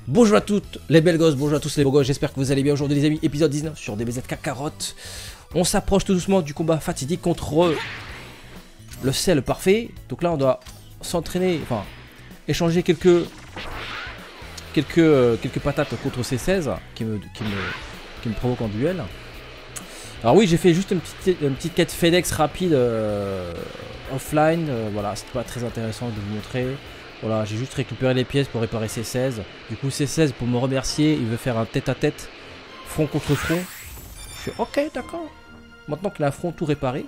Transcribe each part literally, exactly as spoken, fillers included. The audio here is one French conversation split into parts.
Bonjour à toutes les belles gosses, bonjour à tous les beaux gosses, j'espère que vous allez bien aujourd'hui les amis, épisode dix-neuf sur D B Z K Carotte. On s'approche tout doucement du combat fatidique contre le sel parfait. Donc là on doit s'entraîner, enfin échanger quelques quelques, euh, quelques patates contre C seize qui me, qui, me, qui me provoquent en duel. Alors oui, j'ai fait juste une petite, une petite quête FedEx rapide euh, offline, euh, voilà, c'était pas très intéressant de vous montrer. Voilà, j'ai juste récupéré les pièces pour réparer C seize. Du coup, C seize, pour me remercier, il veut faire un tête-à-tête, front contre front. Je suis ok, d'accord. Maintenant qu'il a un front tout réparé.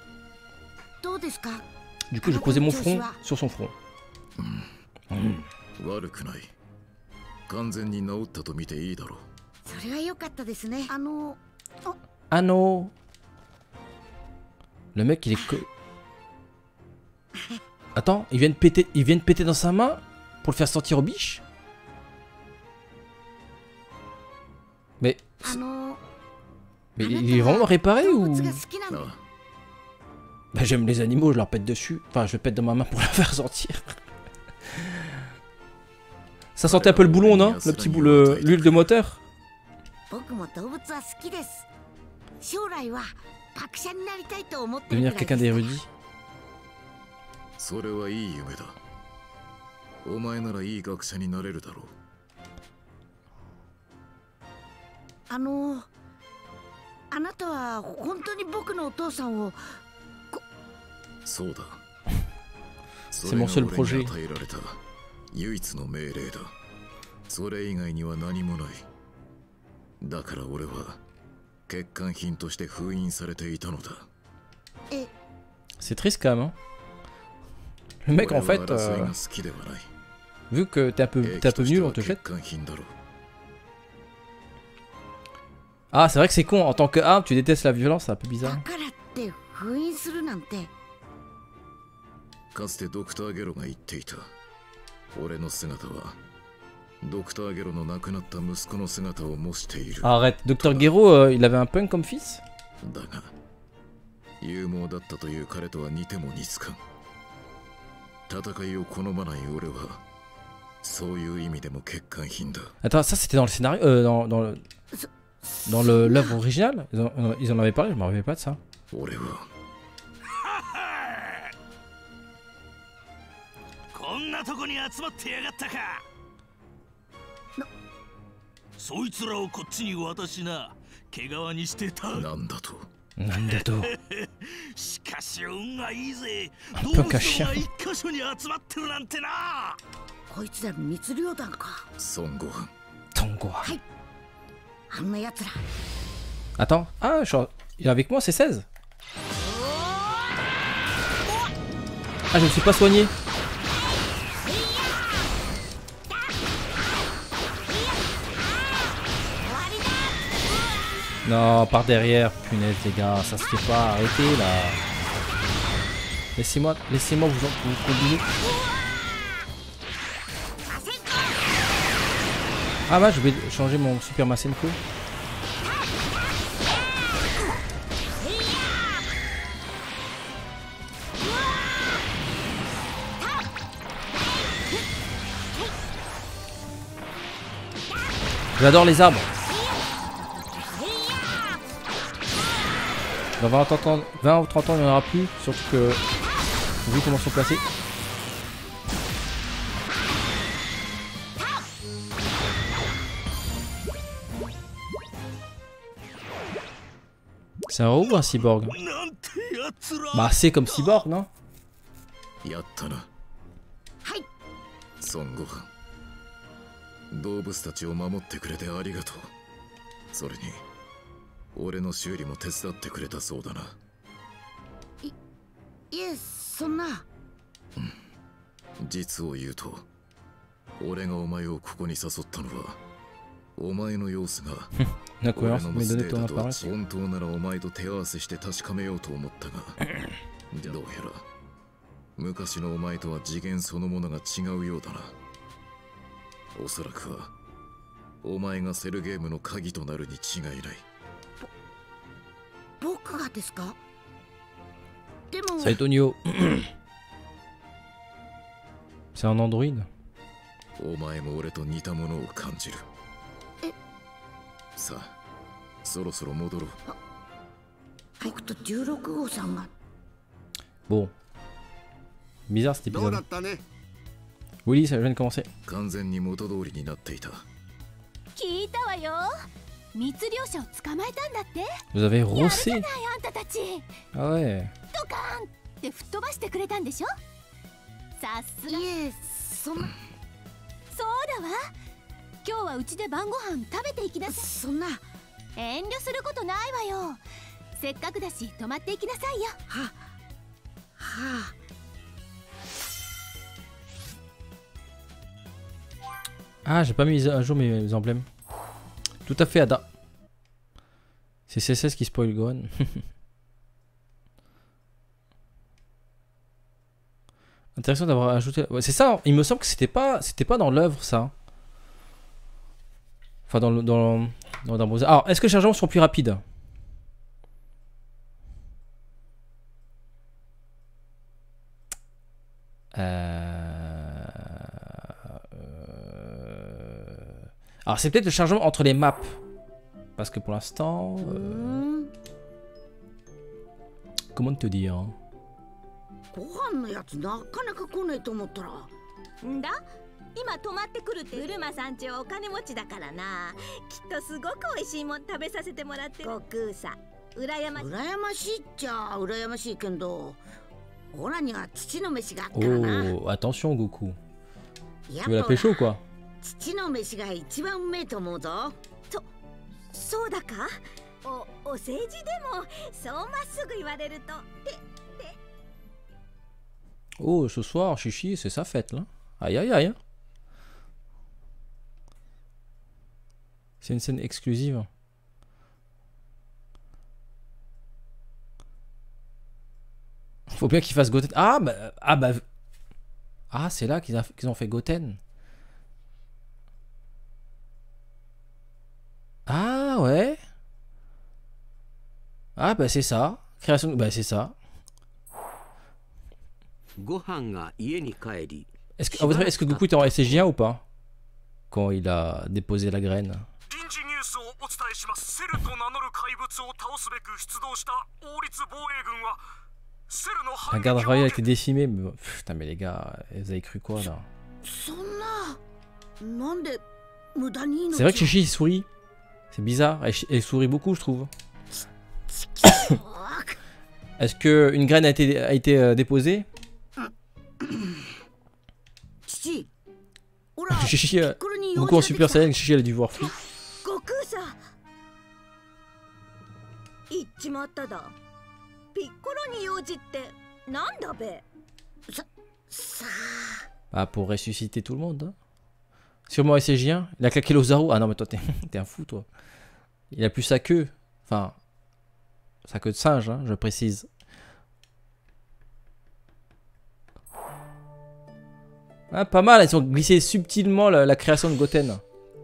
Du coup, j'ai posé mon front sur son front. Mmh. Ah non. Le mec, il est que... Attends, il vient de péter, il vient de péter dans sa main pour le faire sortir au biche. Mais, mais il est vraiment réparé ou? Bah, j'aime les animaux, je leur pète dessus. Enfin, je pète dans ma main pour la faire sortir. Ça sentait un peu le boulon, non? Le petit boulot, l'huile de moteur. Devenir quelqu'un d'érudit. C'est mon seul projet. C'est triste quand même, hein. Le mec en fait, euh, vu que t'es un peu, t'es un peu nul, on te jette. Ah, c'est vrai que c'est con, en tant que arme, tu détestes la violence, c'est un peu bizarre. Arrête, docteur Gero, euh, il avait un punk comme fils? Attends, ça c'était dans le scénario, euh, dans, dans le... Dans l'œuvre originale, ils en, ils en avaient parlé, je me rappelais pas de ça. Nandato. Un peu caché. Tongoa. Attends, ah, je suis... il est avec moi, c'est seize. Ah, je me suis pas soigné. Non, par derrière, punaise les gars, ça se fait pas, arrêtez là. Laissez-moi, laissez-moi vous, vous combiner. Ah bah je vais changer mon Super Masenko. J'adore les arbres. Dans vingt ou trente ans il n'y en aura plus, surtout que vu comment ils sont placés. C'est un robot ou un cyborg? Bah c'est comme cyborg, non? La cohérence m'est donnée ton apparaître. Salut Tonio. C'est un androïde. お前も俺と似たものを感じる。 え、 さあ、そろそろ戻ろう。 僕とじゅうろく号さんが。 Bon. Bizarre cet どう épisode. だったね。 Willy, ça vient de commencer. 完全に元通りになっていた。 聞いたわよ。密漁者を捕まえたんだって。 Vous avez やるじゃ rossé. ないあんたたち。 Ah ouais. ドカーンって吹っ飛ばしてくれたんでしょ。さすが。 いえ、そんな。 そうだわ。今日はうちで晩ご飯食べていきなさい。 そんな。 遠慮することないわよ。せっかくだし泊まっていきなさいよ。 ははあ。 Ah, j'ai pas mis à jour mes emblèmes. Tout à fait, Ada. C'est C S S qui spoil Gohan. Intéressant d'avoir ajouté. Ouais, c'est ça. Il me semble que c'était pas, c'était pas dans l'œuvre ça. Enfin dans le dans dans, dans Browser. Alors, est-ce que les chargements sont plus rapides? Euh... Euh... Alors c'est peut-être le chargement entre les maps. Parce que pour l'instant... Euh... Comment te dire? ご飯のやつなかなか来ねえと思ったら。 んだ今泊まってくるってウルマさんちはお金持ちだからな。きっとすごく美味しいもん食べさせてもらってる。悟空さん羨ましい。 羨ましいっちゃ羨ましいけど、オラには父の飯があったからな。 Oh, attention Goku. や Tu veux la っぱ pécho ou quoi? 父の飯が一番うめえと思うぞ。 そうだか。おお世辞でもそうまっすぐ言われると。て Oh, ce soir, Chichi, c'est sa fête là. Aïe aïe aïe. C'est une scène exclusive. Faut bien qu'il fasse Goten. Ah bah, ah bah. Ah, c'est là qu'ils qu'ils ont fait Goten. Ah ouais. Ah bah c'est ça. Création. Bah c'est ça. Est-ce que, à votre avis, est-ce que Goku était en S G un ou pas quand il a déposé la graine? La garde royale a été décimée, mais putain mais les gars, vous avez cru quoi là? C'est vrai que Chichi il sourit. C'est bizarre, elle, elle sourit beaucoup je trouve. Est-ce que une graine a été, a été euh, déposée? Chichi, euh, Goku en Super Saiyan, Chichi elle a dû voir flou. 悟空さん言っちまっただ。ピッコロに用事ってなんだべ。 ささあ Ah, pour ressusciter tout le monde. Hein. Sûrement S G un. Il a claqué l'Ozaru. Ah non, mais toi, t'es t'es un fou, toi. Il a plus sa queue. Enfin, sa queue de singe, hein, je précise. Ah, pas mal. Ils ont glissé subtilement la, la création de Goten.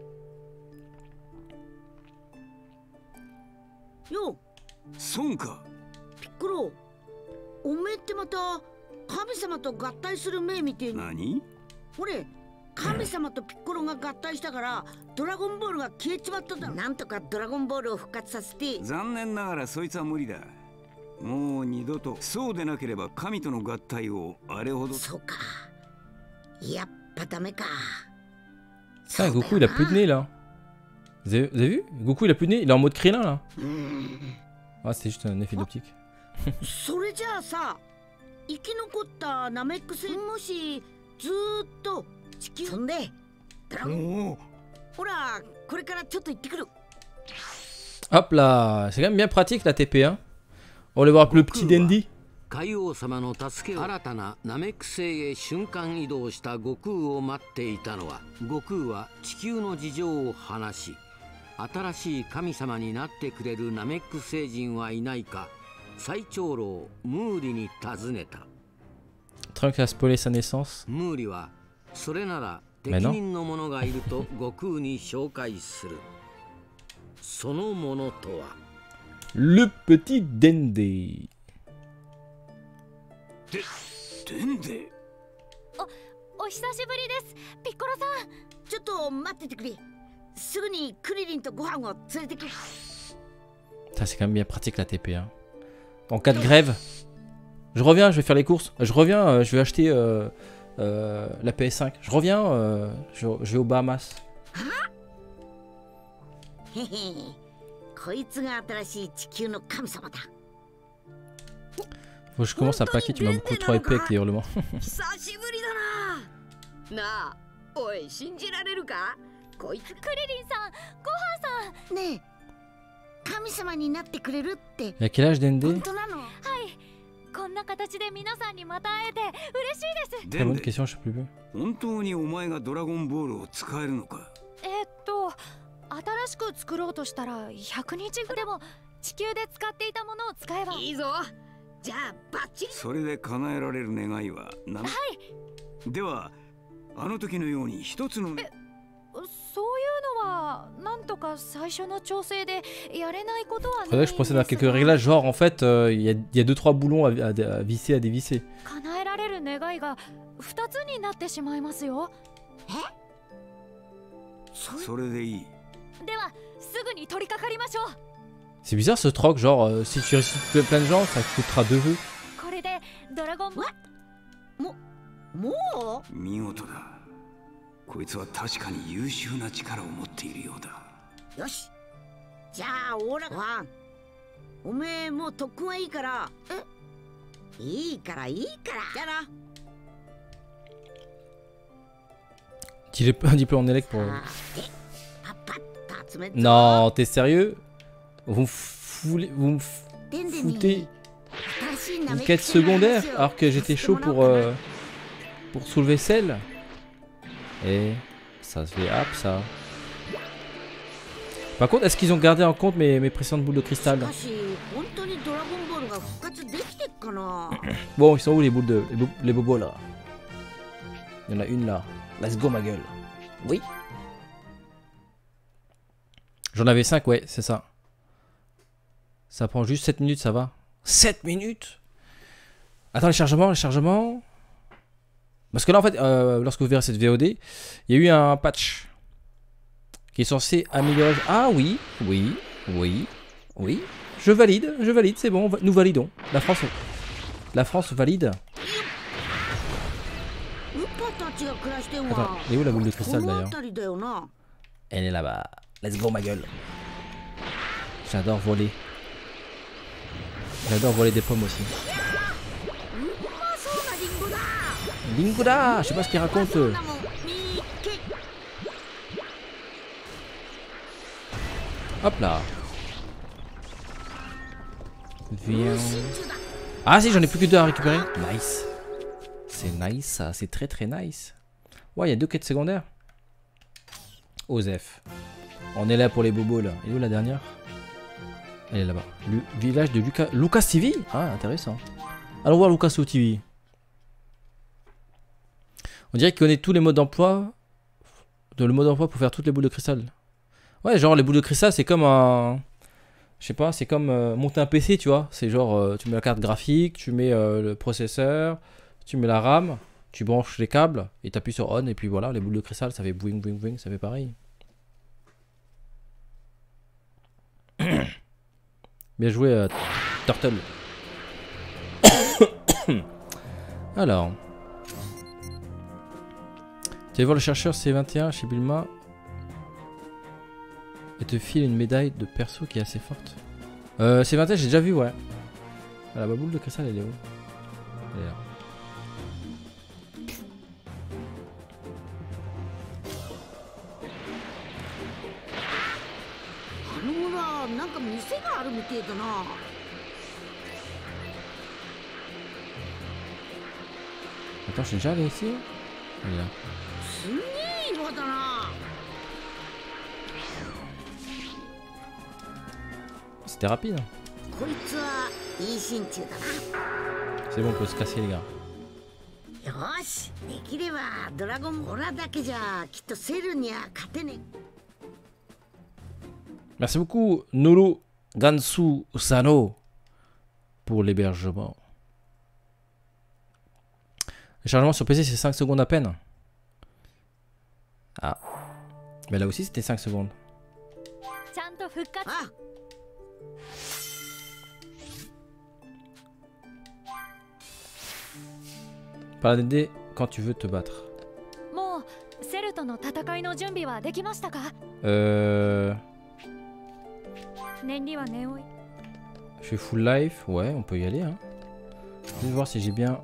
Yo, そうか。 ピッコロ、おめえってまた神様と合体する目見て。 何？ ほれ、神様とピッコロが合体したからドラゴンボールが消えちまっただ。なんとかドラゴンボールを復活させて。 残念ながらそいつは無理だ。もう二度とそうでなければ神との合体をあれほど。 そうか。やっぱダメか。 Putain, Goku il a plus de nez là. Vous avez, vous avez vu? Goku il a plus de nez, il est en mode Krillin là. Ah, c'est juste un effet d'optique. それじゃあさ、生き残ったナメック星もしずーっと地球そんでドラゴンほらこれからちょっと行ってくる。 Hop là, c'est quand même bien pratique la T P, hein. On va aller voir le petit Dandy. 海王様の助けを新たなナメック星へ瞬間移動した悟空を待っていたのは、悟空は地球の事情を話し、新しい神様になってくれるナメック星人はいないか最長老ムーリに尋ねた。 Trunks a spoilé sa naissance. ムーリはそれなら適任の者がいると悟空に紹介する。その者とは Le petit Dandy. で、でんで。 お久しぶりです、ピッコロさん。 ちょっと待っててくれ。すぐにクリリンとご飯を連れてくる。 Ça c'est quand même bien pratique la T P. Hein. En cas de grève, je reviens, je vais faire les courses. Je reviens, euh, je vais acheter euh, euh, la P S cinq. Je reviens, euh, je, je vais aux Bahamas. へへこいつが新しい地球の神様だ。 Faut que je commence à paquer, tu m'as beaucoup trop épais avec tes hurlements. 久しぶりだな。なあ、おい信じられるか？こいつクリリンさん、ごはんさん。 ねえ、神様になってくれるって Il a quel âge Dende? 本当なの？ はい。こんな形で皆さんにまた会えて嬉しいです。 Très bonne question, je sais plus. 本当にお前がドラゴンボールを使えるのか？ えっと、新しく作ろうとしたらひゃくにちぐらいでも地球で使っていたものを使えばいいぞ。じゃあバッチリ。 それで叶えられる願いは何？はい。ではあの時のように一つのね。 そういうのはなんとか最初の調整でやれないことはない。 Faudrait que je procède à quelques réglages, genre en fait, il euh, y, y a deux trois boulons à, à, à visser, à dévisser. 叶えられる願いがふたつになってしまいますよ。 え？ それでいい。 ではすぐに取り掛かりましょう。 C'est bizarre ce troc, genre euh, si tu récites plein de gens, ça coûtera deux jeux. これでドラゴンボール。 ももう？ 見事だ。こいつは確かに優秀な力を持っているようだ。 よし。じゃあオーラワン。おめえもう特訓はいいから。え？いいからいいから。じゃあな。 Dis un petit peu en élect pour. さて、パッパッと集めて。 Non, t'es sérieux? Vous me foulez, vous me でんでんに foutez 新しいな une め quête くせの話を secondaire alors que j'étais chaud pour euh, pour soulever celle. Et ça se fait hop ça. Par contre, est-ce qu'ils ont gardé en compte mes, mes précédentes boules de cristal? しかし本当にドラゴンボールが復活できてっかな。 Bon, ils sont où les boules de les, bo les bobos là? Il y en a une là. Let's go ma gueule. Oui. J'en avais cinq, ouais, c'est ça. Ça prend juste sept minutes, ça va. sept minutes? Attends, les chargements, les chargements. Parce que là, en fait, euh, lorsque vous verrez cette V O D, il y a eu un patch qui est censé améliorer... Ah oui, oui, oui, oui. Je valide, je valide, c'est bon, nous validons. La France, la France valide. Attends, elle est où la boule de cristal d'ailleurs? Elle est là-bas. Let's go ma gueule. J'adore voler. J'adore voler des pommes aussi. Linguda, je sais pas ce qu'il raconte. Hop là. Viens. Ah si, j'en ai plus que deux à récupérer. Nice. C'est nice ça, c'est très très nice. Ouais, il y a deux quêtes secondaires. Osef. On est là pour les bobos là. Et où la dernière? Elle est là-bas. Le village de Lucas. Lucas T V? Ah, intéressant. Allons voir Lucas T V. On dirait qu'il connaît tous les modes d'emploi. De le mode d'emploi pour faire toutes les boules de cristal. Ouais, genre les boules de cristal, c'est comme un. Je sais pas, c'est comme euh, monter un P C, tu vois. C'est genre, euh, tu mets la carte graphique, tu mets euh, le processeur, tu mets la RAM, tu branches les câbles et tu appuies sur on. Et puis voilà, les boules de cristal, ça fait boing, boing, boing, ça fait pareil. Bien joué, euh, Turtle. Alors. Tu vas voir le chercheur C vingt et un chez Bulma. Et te file une médaille de perso qui est assez forte. Euh, C vingt et un, j'ai déjà vu, ouais. Ah, la boule de cristal, elle est où? Elle est là. Attends, je suis déjà allé ici? Elle est là. C'était rapide. C'est bon, on peut se casser les gars. Merci beaucoup Nolo Gansu Sano pour l'hébergement. Le chargement sur P C c'est cinq secondes à peine. Ah. Mais là aussi c'était cinq secondes. ちゃんと復活。 あ Paladin D quand tu veux te battre. もうセルとの戦いの準備はできましたか？ Euh... 燃料は念追い。 Je fais full life. Ouais, on peut y aller. Hein. Je vais voir si j'ai bien...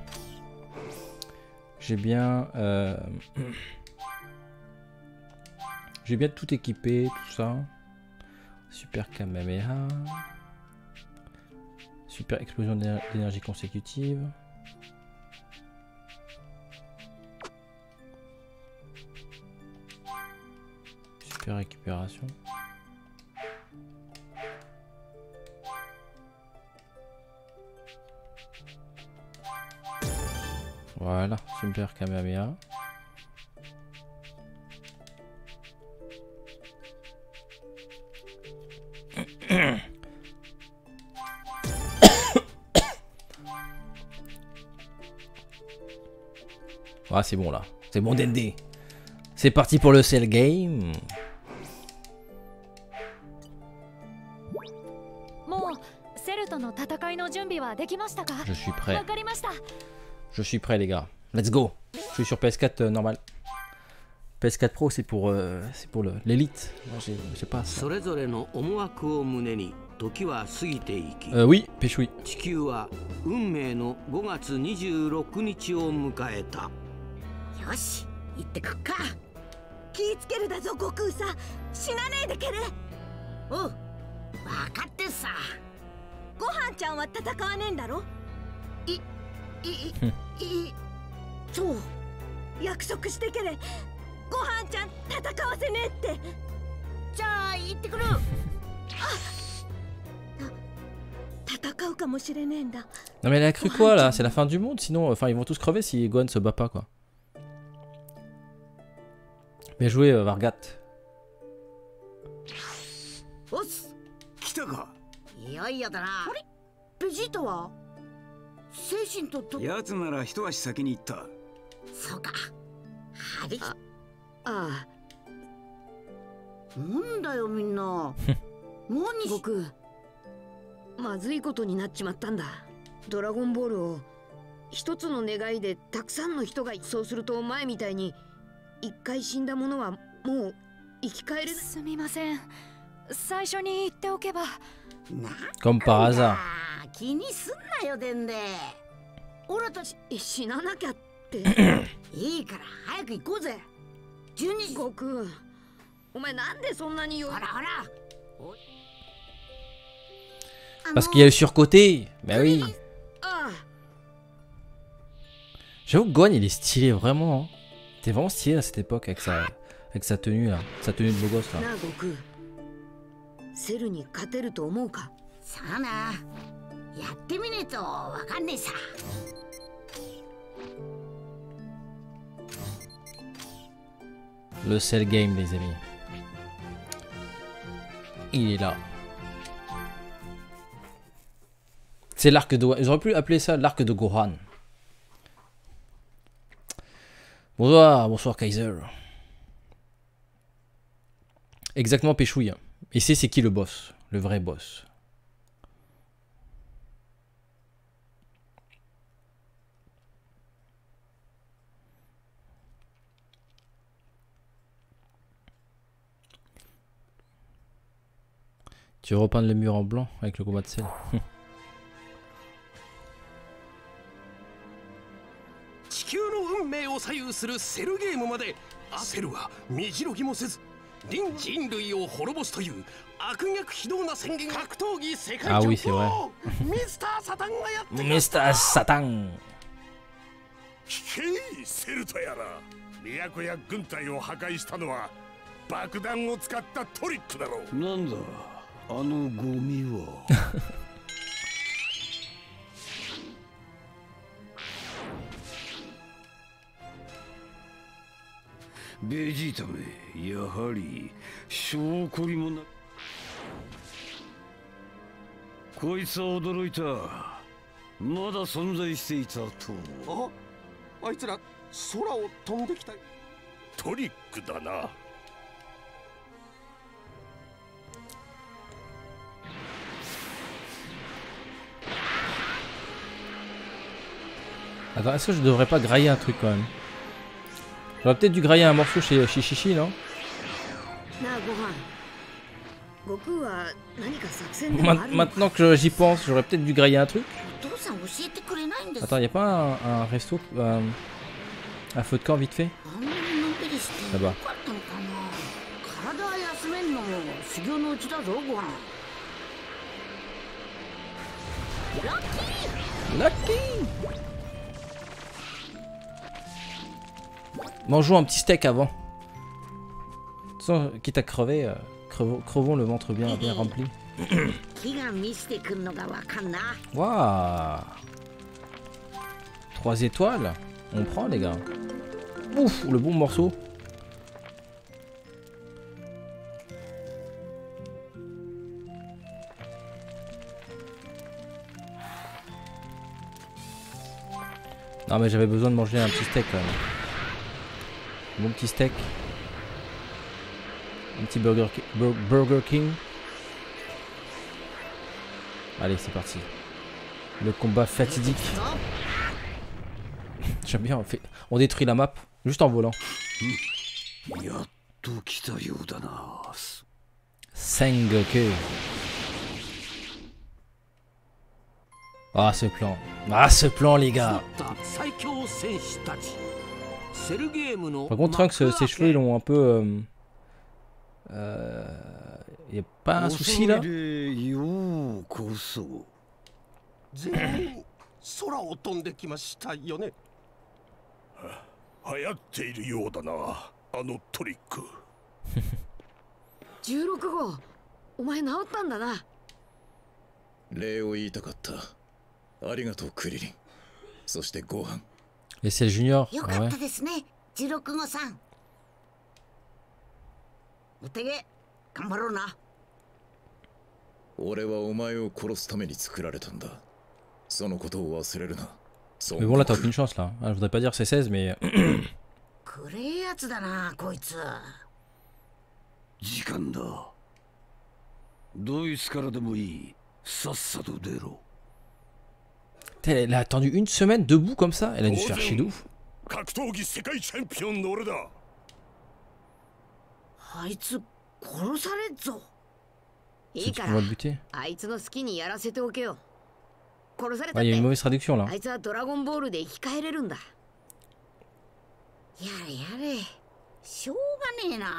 J'ai bien... Euh... J'ai bien tout équipé, tout ça. Super Kamehameha. Super explosion d'énergie consécutive. Super récupération. Voilà, super Kamehameha. Ah, c'est bon là, c'est bon Dende. C'est parti pour le Cell Game. もうセルとの戦いの準備はできましたか？ Je suis prêt. わかりました。 Je suis prêt les gars. Let's go. Je suis sur P S quatre euh, normal. P S quatre Pro c'est pour euh, c'est pour l'élite. Moi j'ai j'ai pas ça. それぞれの思惑を胸に時は過ぎていき、 Euh, oui, Péchoui. 地球は運命のごがつにじゅうろくにちを迎えた。 よし行ってくっか。 気ぃつけるだぞ悟空さん。死なねえでけれ。 おう分かってさ。 ごはんちゃんは戦わねえんだろ。 いいいそう約束してけれ。ごはんちゃん戦わせねえって。 じゃあ行ってくる。 戦うかもしれねえんだ。 Non mais elle a cru quoi là? C'est la fin du monde sinon. Enfin ils vont tous crever si Gohan se bat pas quoi. Bien joué euh, Vargat. おっす来たか。 いよいよだな。あれベジータは精神ととやつなら一足先に行った。 そうか張り切っあなんだよみんな何悟空、まずいことになっちまったんだ。ドラゴンボールを一つの願いでたくさんの人がそうすると前みたいに一回死んだ者はもう生き返れない。 すみません。最初に言っておけば。 な Comme par hasard. 気にすんなよでんで。俺たち死ななきゃって。 いいから早く行こうぜ。じゅうにじ。 悟空、お前なんでそんなに弱い。 ほらほら。 Parce qu'il y a le surcoté. Bah oui. ああ、 J'avoue que Gohan il est stylé vraiment. Hein. T'es vraiment stylé à cette époque avec sa avec sa tenue là, sa tenue de beau gosse là. なあ悟空、セルに勝てると思うか。 さあな。やってみねえとわかんねえさ。 Le Cell Game les amis. Il est là. C'est l'arc de... Ils auraient pu appeler ça l'arc de Gohan. Bonsoir, bonsoir Kaiser. Exactement Péchoui. Et c'est c'est qui le boss? Le vrai boss. Tu veux repeindre le mur en blanc avec le combat de sel? 地球の運命を左右するセルゲームまでセルは身白ぎもせず人人類を滅ぼすという悪逆非道な宣言格闘技世界 Ah チャン oui ピ c'est オ vrai. ンミスターサタンがやってきた Mister Satan. 聞けセルとやら都や軍隊を破壊したのは爆弾を使ったトリックだろう。 なんだあのゴミは。ベジータめ、やはり証拠にもな。こいつは驚いた。まだ存在していたと。 あ、あいつら空を飛んできた。 トリックだな。 Attends, est-ce que je devrais pas grailler un truc quand même? J'aurais peut-être dû grailler un morceau chez Shishishi, non? Ma- Maintenant que j'y pense, j'aurais peut-être dû grailler un truc. Attends, y a pas un, un resto, euh, un feu de camp vite fait? Là-bas. Lucky! Mangeons un petit steak avant. De toute façon, quitte à crever, euh, crevons, crevons le ventre bien, bien rempli. Waouh! Trois étoiles? On prend les gars. Ouf, le bon morceau. Non mais j'avais besoin de manger un petit steak quand même. Un bon petit steak. Un petit Burger, Ki- Bur- Burger King. Allez, c'est parti. Le combat fatidique. J'aime bien, on, fait... on détruit la map juste en volant. Sengoku. Ah, ce plan. Ah, ce plan, les gars. Par contre, Trunks, ses cheveux, ils ont un peu... Euh... Euh... Y a pas un souci, là? 空を飛んできましたよね。 流行っているようだな、あのトリック。 じゅうろく号、お前治ったんだな。 礼を言いたかった。ありがとうクリリン。そしてご飯。 Et c'est le junior. よかったですね、じゅうろく号さん。お手げ、頑張ろうな。 俺はお前を殺すために作られたんだ。そのことを忘れるな。 Mais bon là t'as aucune chance là. Ah, je voudrais pas dire c'est seize mais... くれえやつだな、こいつ。 時間だ。ドイツからでもいい。さっさと出ろ。 Elle a attendu une semaine debout comme ça. Elle a dû se faire chier de ouf. 格闘技世界チャンピオンの俺だ。 あいつ殺されっぞ。 いいからあいつの好きにやらせておけよ。殺されたって、 ah, y a une mauvaise traduction là. あいつはドラゴンボールで生き返れるんだ。 やれやれ、しょうがねえな。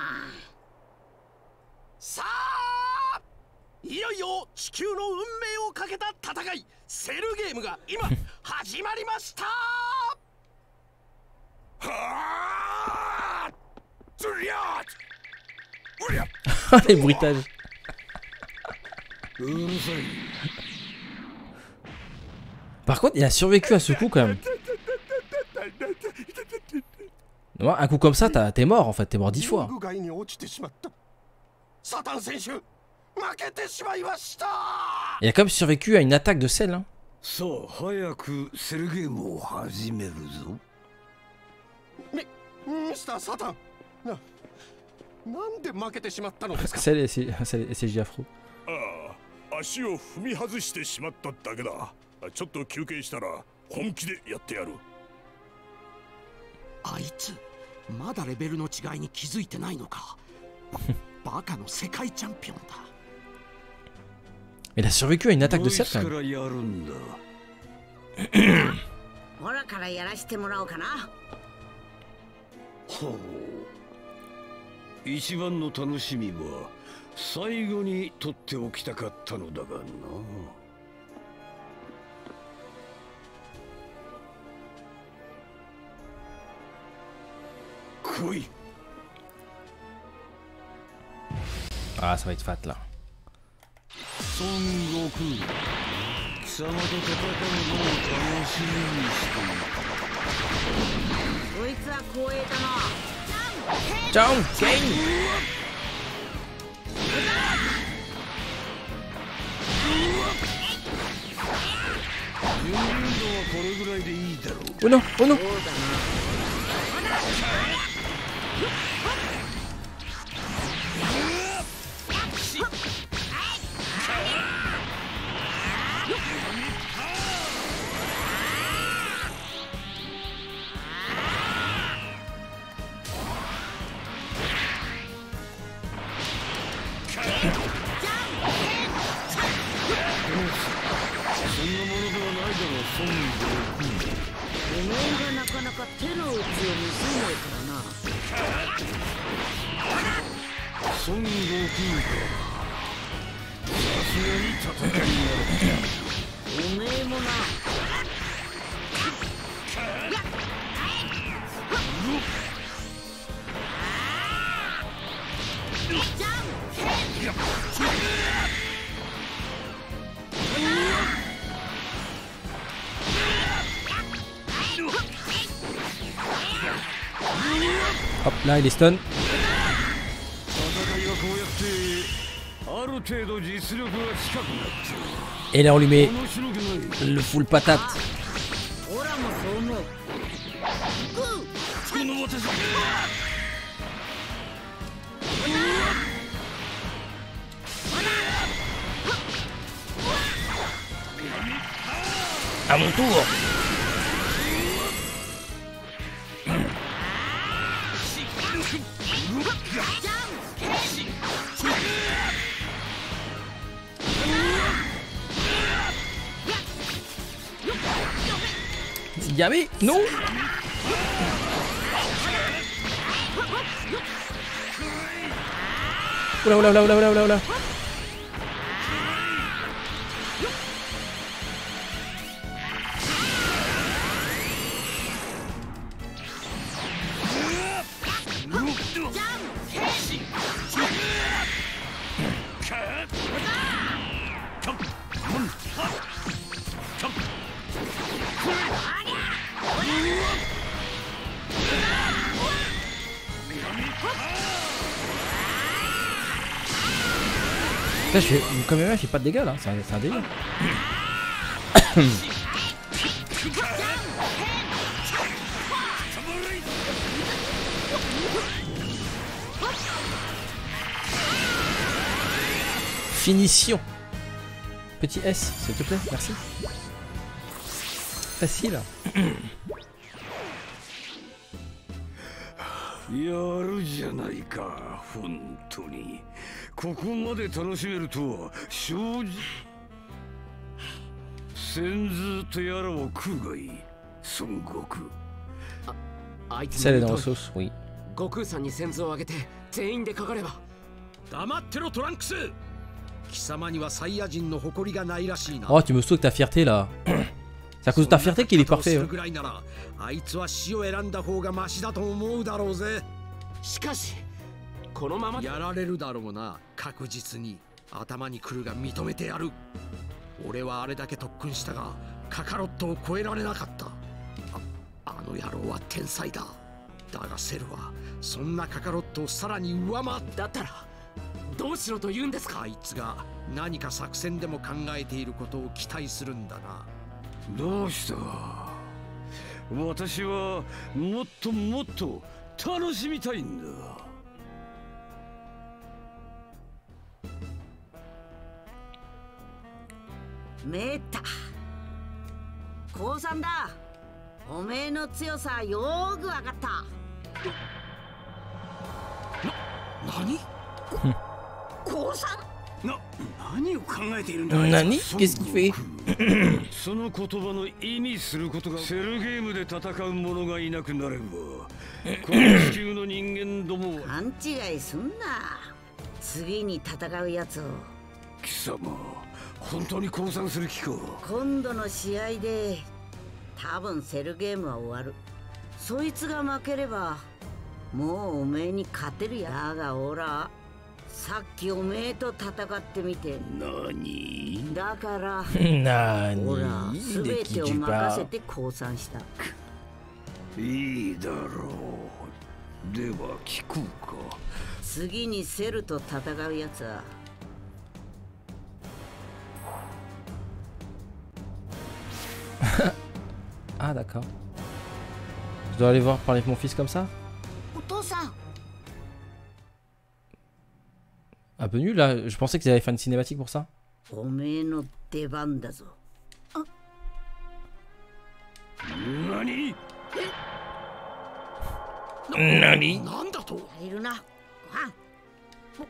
さあ、いよいよ地球の運命をかけた戦い、セルゲームが今始まりました。 はあ、ズリャー、うりゃ。 Les bruitages. Par contre, il a survécu à ce coup quand même. Non, un coup comme ça, t'es mort en fait, t'es mort dix fois. Il a quand même survécu à une attaque de sel. Hein. Sel et ses J afro. 足を踏み外してしまっただけだ。ちょっと休憩したら本気でやってやる。 あいつまだレベルの違いに気づいてないのか。バカの世界チャンピオンだ。 Il a survécu à une attaque de sel quand même. ほらからやらしてもらおうかな。 ほう。一番の楽しみは最後に取っておきたかったのだがな。来い。 Ah, ça va être fat là. 孫悟空、貴様と戦うのを楽しみにしている。 こいつは光栄だな。 ジャンケン。Oh non, oh non. おめえがなかなか手の内を見せないからな。 孫悟空か。さすがに戦いになる。 おめえもな。 Hop, là il est stun. Et là on lui met le full patate. À mon tour. Yami, non. Oula oula oula oula oula oula. Là, je fais, quand même, il fait pas de dégâts là, c'est un, un délire. Finition. Petit S, s'il te plaît, merci. Facile. やるじゃないか、本当に。ここまで楽しめるとは正直。先ずとやらを食うがいい、孫悟空。 あ、あいつ C'est les ressources, oui. 悟空さんに先頭を上げて全員でかかれば。黙ってろトランクス。貴様にはサイヤ人の誇りがないらしいな。 Oh, tu me sautes ta fierté là. C'est à cause de ta fierté qu'il est parfait. Hein. あいつは死を選んだ方がマシだと思うだろうぜ。しかしこのままやられるだろうな。確実に頭に来るが認めてやる。俺はあれだけ特訓したがカカロットを超えられなかった。 あ, あの野郎は天才だ。だがセルはそんなカカロットをさらに上回った。だったらどうしろと言うんですか。あいつが何か作戦でも考えていることを期待するんだな。 どうした。私はもっともっと楽しみたいんだ。 めった降参だ。おめえの強さよーくわかった。 な、何？ 降参？ な、何を考えているんだ。 何？ Qu'est-ce qu'il fait？ その言葉の意味することがセルゲームで戦う者がいなくなればこの地球の人間どもは勘違いすんな。次に戦うやつを。 貴様本当に降参する気か。 今度の試合で多分セルゲームは終わる。そいつが負ければもうおめえに勝てるや。だがおらさっきおめえと戦ってみて。 何だから何ほら全てを任せて降参した。 いいだろう。では聞こうか。 次にセルと戦うやつは Ah d'accord. Je dois aller voir parler avec mon fils comme ça? Un peu nul là, je pensais qu'ils avaient fait une cinématique pour ça. Nani? Nani? いるな。ぼ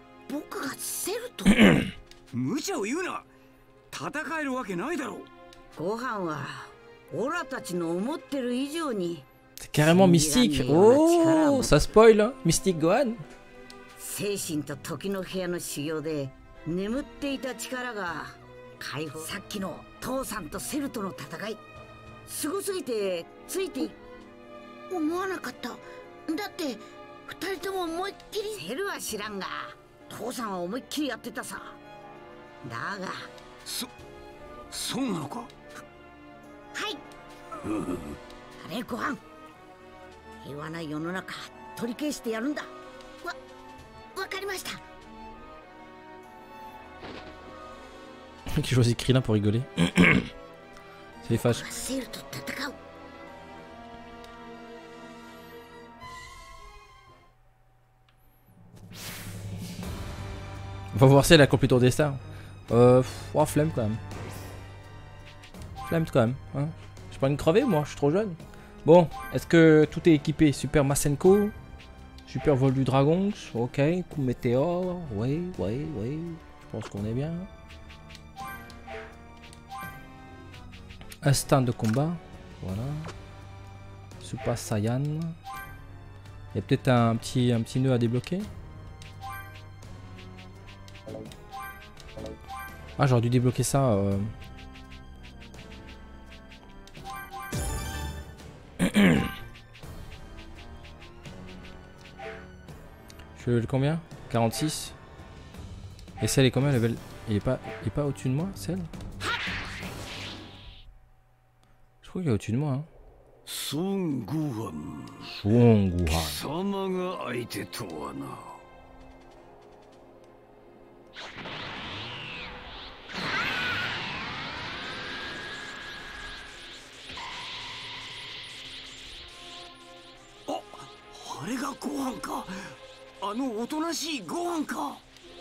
僕がセルと無茶を言うな。戦えるわけないだろう。 C'est carrément mystique. Oh, ça spoil, hein. Mystique Gohan. 精神と時の部屋の修行で眠っていた力が解放。さっきの父さんとセルとの戦いすごすぎてついて思わなかった。だって二人とも思いっきり。セルは知らんが父さんは思いっきりやってたさ。だがそそうなのか。 はいあれご飯平和な世の中取り消してやるんだ。わわかりました。 Qui choisit Krillin pour rigoler. C'est les fâches. On va voir si elle a complété des stars. Euh. Oh, flemme quand même. Flemme quand même. Hein. J'ai pas une crevée moi, je suis trop jeune. Bon, est-ce que tout est équipé? Super Masenko, super vol du dragon, ok. Coup météore, oui, oui, oui. Je pense qu'on est bien. Instinct de combat, voilà. Super Saiyan. Il y a peut-être un petit, un petit nœud à débloquer. Ah, j'aurais dû débloquer ça. Euh... Je suis level combien? quarante-six. Et celle est combien level? Il est pas, il est pas au-dessus de moi, celle? Je crois qu'il est au-dessus de moi. Hein. Son Gohan. Son Gohan. Oh, あれがご飯か。あのおとなしいご飯か。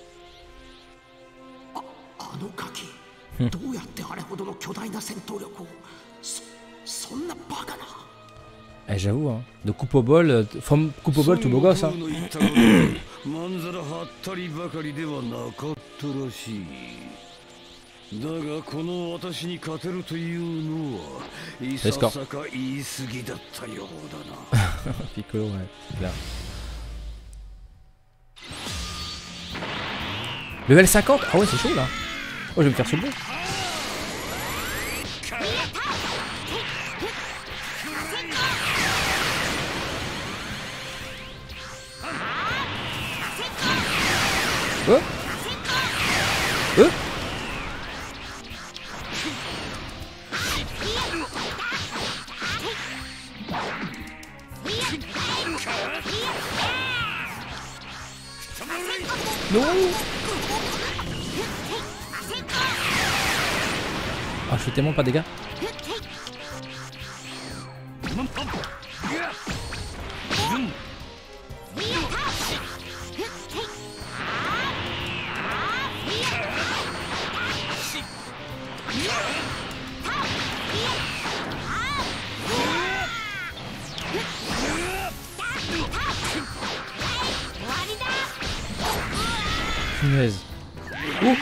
あ、あのガキ。どうやってあれほどの巨大な戦闘力を。そ、そんなバカな。 Eh, j'avoue, hein. De coupe au bol, from coupe au bol tout beau gosse, hein. C'est score. Piccolo, ouais, c'est clair. Level cinquante? Ah ouais, c'est chaud là. Oh, je vais me faire soulever. Oh oh non. Ah, je fais tellement pas de dégâts. Punaise. Oh.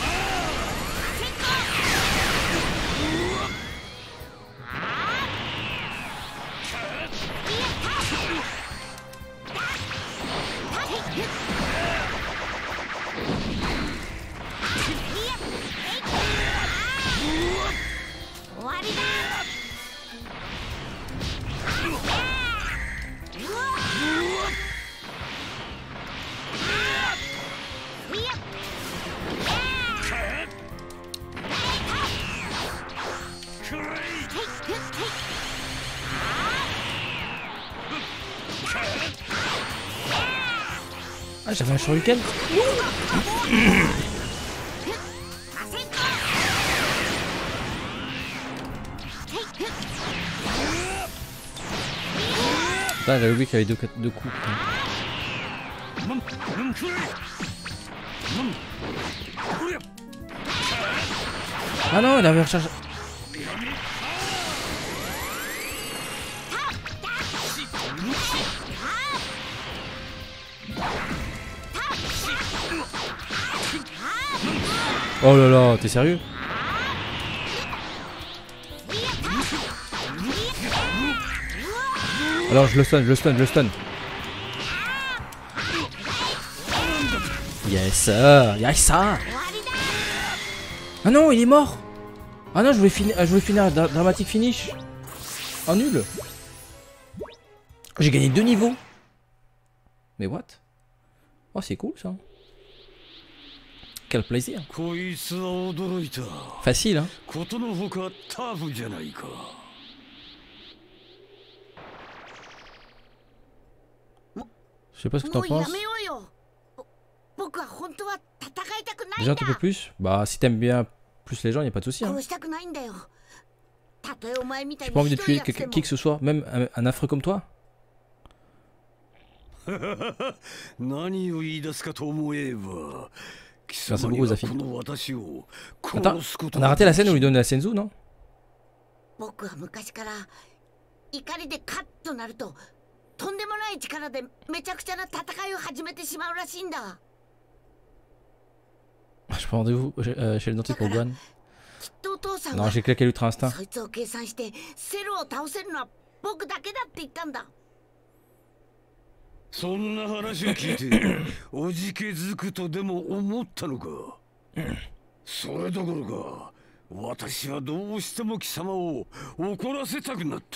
Ah, j'avais un shuriken. Ah, j'avais oublié qu'il y avait deux, deux coups. Ah non, il avait rechargé. Oh là là, t'es sérieux? Alors je le stun, je le stun, je le stun. Yes sir, yes sir. Ah non, il est mort. Ah non, je voulais finir, je voulais finir un dra- dramatique finish. Oh nul. J'ai gagné deux niveaux. Mais what? Oh c'est cool ça. Quel plaisir. Facile hein. Je sais pas ce que t'en penses. Déjà un petit peu plus. Bah si t'aimes bien plus les gens, y a pas de souci. Hein. J'ai pas envie de tuer que- qui que ce soit, même un, un affreux comme toi. Merci beaucoup Zafi. Attends, on a raté la scène où il donne la Senzu, non? Je prends rendez-vous euh, chez le dentiste pour Gohan. Non, j'ai claqué l'ultra instinct. そんな話を聞いておじけづくとでも思ったのか。それどころか私はどうしても貴様を怒らせたくなった。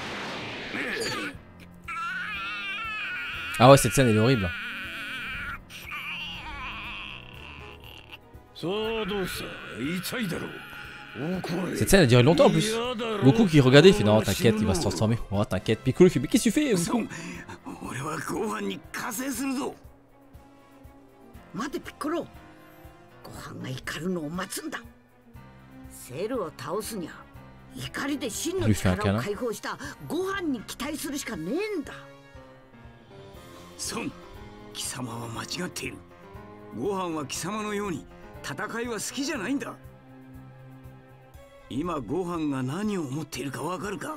Ah ouais, cette scène elle est horrible. Cette scène a duré longtemps en plus. Goku qui regardait, il fait non t'inquiète, il va se transformer. Oh t'inquiète. Piccolo il fait mais qu'est-ce que tu fais Goku? Je lui fais un câlin. 孫、貴様は間違っている。ご飯は貴様のように戦いは好きじゃないんだ。今ご飯が何を思っているかわかるか。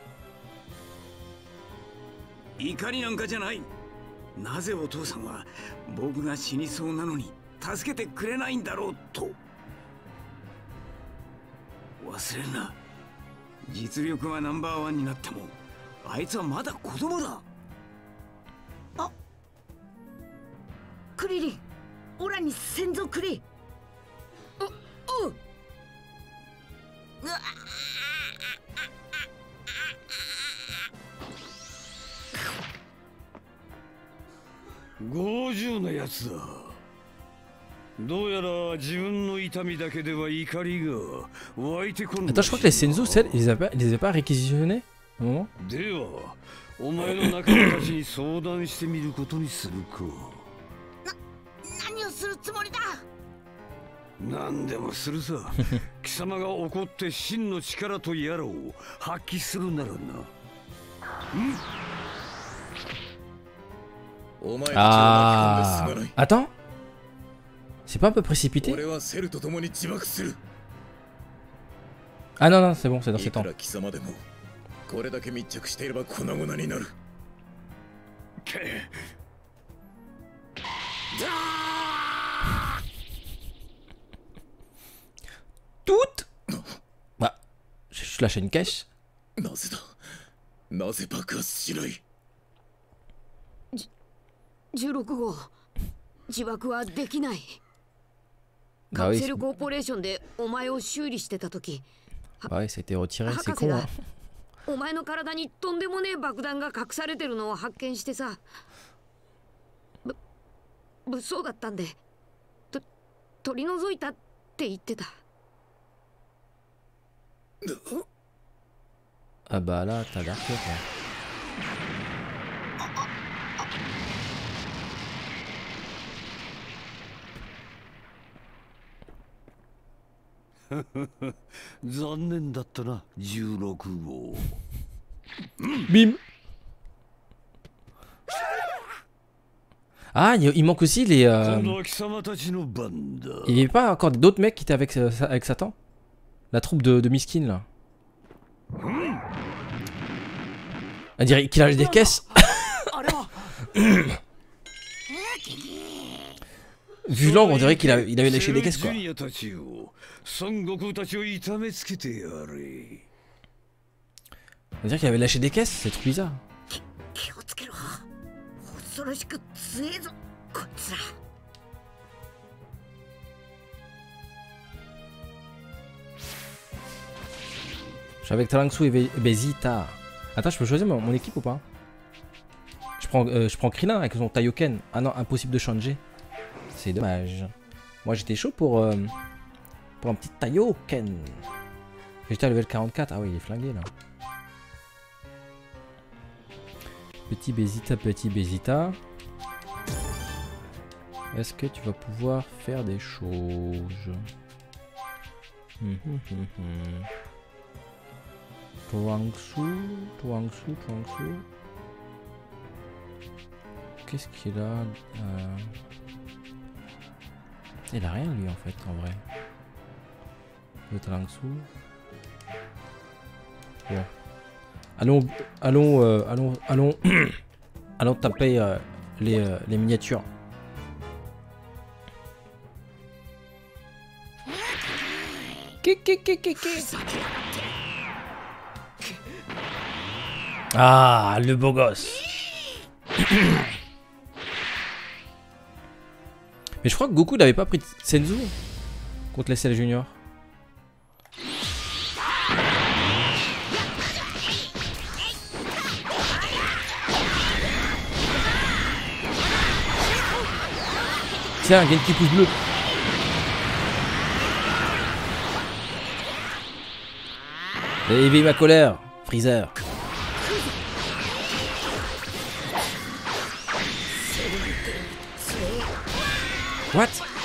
怒りなんかじゃない。なぜお父さんは僕が死にそうなのに助けてくれないんだろうと。忘れるな。実力はナンバーワンになってもあいつはまだ子供だ。 クリリン、オラに先祖くれ。お、おう。 ごじゅうなやつだ。どうやら自分の痛みだけでは怒りが湧いてこない。 Attends, je crois que les Senzu, celles, ils les avaient pas, ils les avaient pas réquisitionnés au moment. では、お前の仲間たちに相談してみることにするか。 何をするつもりだ。 何でもするさ。貴様が怒って真の力とやらを発揮するならな。 Ah. Attends. C'est pas un peu précipité? Ah non non c'est bon, c'est dans ces temps. Toutes. Bah, j'ai juste lâché une caisse. じゅうろく号自爆はできない。カプセルコーポレーションでお前を修理してた時、 はい、c'était retiré, c'est con hein. お前の体にとんでもねえ爆弾が隠されてるのを発見してさ、ぶ物騒だったんでと取り除いたって言ってた。 Ah bah là, t'as l'air que quoi. Bim. Ah, il, il manque aussi les... Euh... Il n'y avait pas encore d'autres mecs qui étaient avec, euh, avec Satan? La troupe de, de Miskin là. On dirait qu'il a des caisses. Vu l'angle, on dirait qu'il a, il avait lâché des caisses quoi. On dirait qu'il avait lâché des caisses, c'est trop bizarre. 気をつけろ。恐ろしく強えぞこいつら。 Je suis avec Trunks et Vegeta. Attends, je peux choisir mon, mon équipe ou pas? Je prends, euh, je prends Krillin avec son Taioken. Ah non, impossible de changer. C'est dommage. Moi j'étais chaud pour, euh, pour un petit Taioken. Vegeta level quarante-quatre. Ah oui, il est flingué là. Petit Vegeta, petit Vegeta. Est-ce que tu vas pouvoir faire des choses? hum, hum, hum, hum. Twangsu, Twangsu, Twangsu. Qu'est-ce qu'il a euh... Il a rien lui en fait en vrai. Le Twangsu. Bon. Allons, allons, euh, allons, allons, allons taper euh, les, euh, les miniatures. Ah, le beau gosse. Mais je crois que Goku n'avait pas pris Senzu contre les Cell Junior. Tiens, Genki pouce bleu. Éveille ma colère, Freezer. What?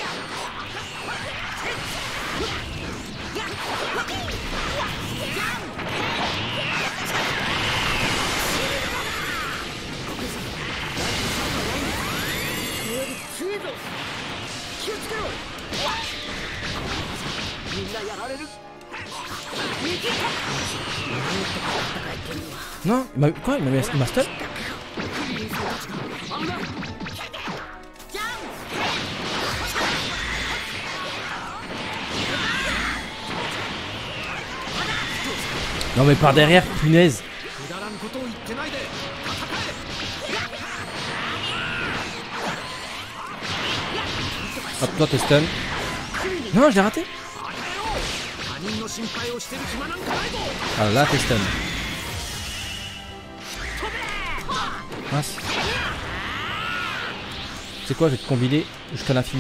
Non, il m'a... Quoi? Il m'a mis... Il m'a stun? Non mais par derrière, punaise. Hop, toi t'es stun. Non, je l'ai raté. Ah là t'es stun. Mince. C'est quoi, je vais te combiner jusqu'à l'infini.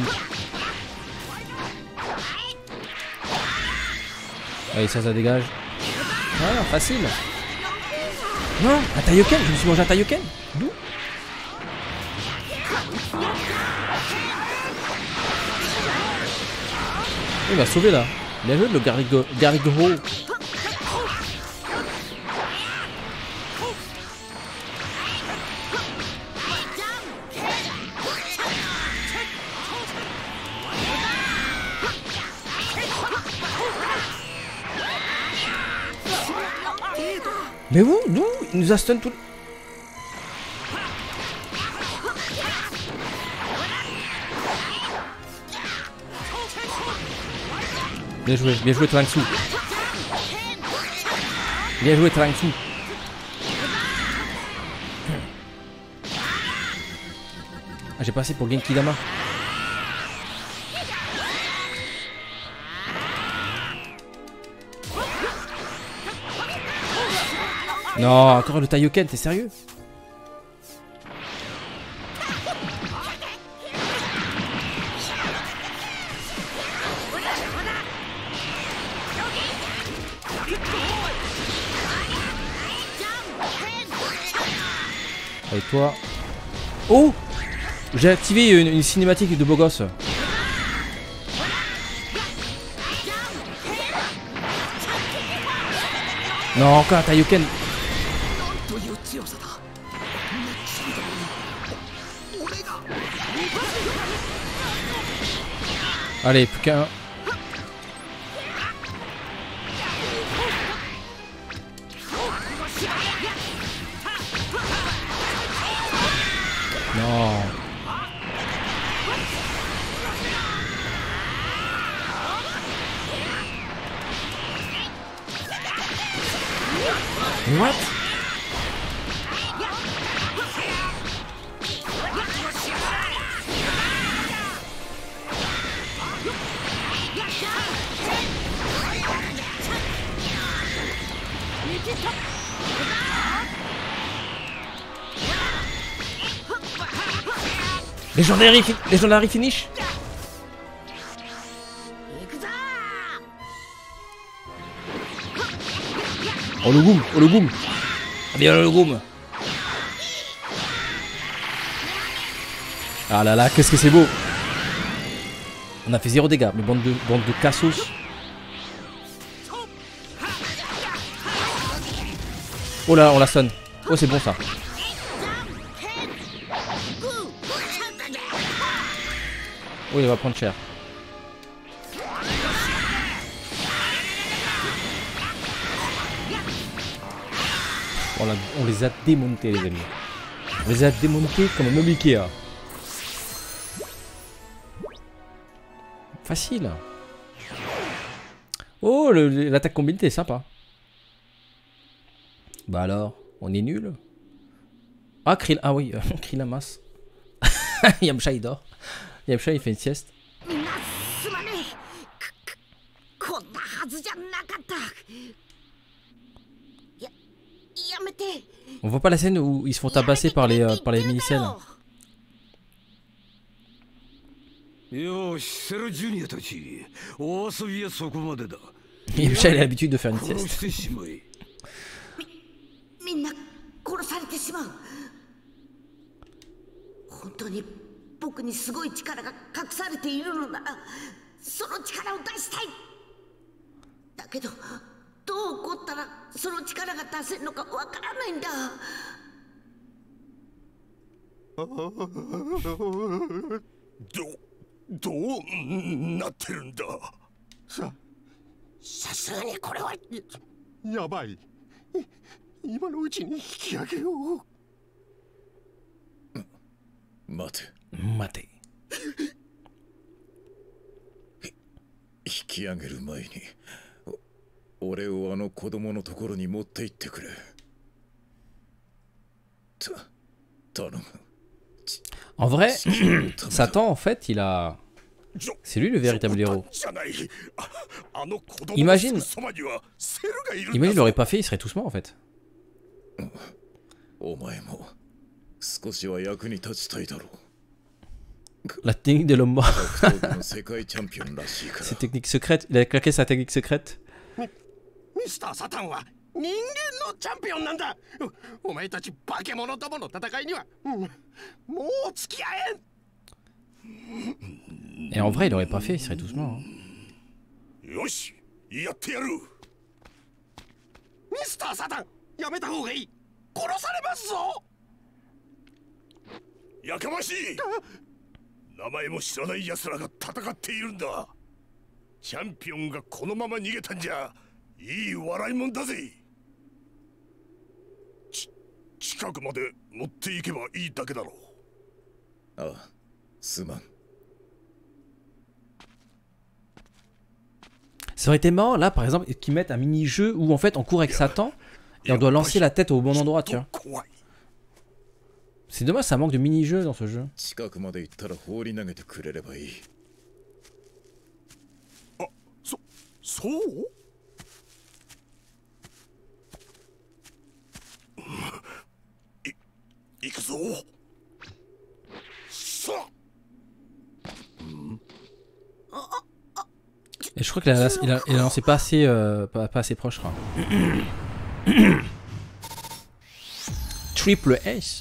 Allez, ça, ça dégage. Ah, facile. Non, un Taioken, je me suis mangé un Taioken. D'où? Il m'a sauvé là. Bien joué le Garrigo Garrigo. Mais où? D'où? Il nous a stun tout. Bien joué, bien joué Trunks. Bien joué Trunks. Ah, j'ai passé pour Genki Dama. Non, encore le Taioken, t'es sérieux? Et toi? Oh! J'ai activé une, une cinématique de beau gosse. Non, encore un Taioken. Allez, plus qu'un. Non. What? Légendary, Légendary finish. Oh le goum, oh le goum. Viens le goum. Ah là là, qu'est-ce que c'est beau. On a fait zéro dégâts, mais bande de, bande de cassos. Oh là, on la sonne. Oh c'est bon ça. Oh il va prendre cher. On, a, on les a démontés les amis. On les a démontés comme un meuble Ikea. Facile. Oh l'attaque combinée est sympa. Bah alors, on est nul. Ah Krill, ah oui, Krillamas. Yamcha il dort. Yamcha il fait une sieste. On voit pas la scène où ils se font tabasser par les, euh, par les miliciennes. Yamcha il a l'habitude de faire une sieste. どうなってるんだ。ささすがにこれはやばい。今のうちに引き上げよう。待て待て。 引き上げる前に俺をあの子供のところに持って行ってくれ。た頼む。 En vrai, Satan, en fait, il a... C'est lui le véritable héros. Imagine... Imagine, il l'aurait pas fait, il serait tous morts, en fait. La technique de l'homme mort. C'est technique secrète. Il a claqué sa technique secrète. Mister Satan は人間のチャンピオンなんだ。お前たち化け物どもの戦いには、うん、もう付き合えん。 Et en vrai, il aurait pas fait, il serait tous morts. Hein. よし、やってやる。ミスターサタン、やめた方がいい。殺されますぞ。やかましい。名前も知らない奴らが戦っているんだ。チャンピオンがこのまま逃げたんじゃいい笑いもんだぜ。ち近くまで持っていけばいいだけだろう。 ああ、すまん。 Ça aurait été marrant là par exemple qu'ils mettent un mini-jeu où en fait on court avec Satan et on doit lancer la tête au bon endroit, tu vois. C'est dommage, ça manque de mini-jeu dans ce jeu. Et je crois qu'il a, il a, il a lancé pas assez, euh, pas, pas assez proche, je crois. Triple S.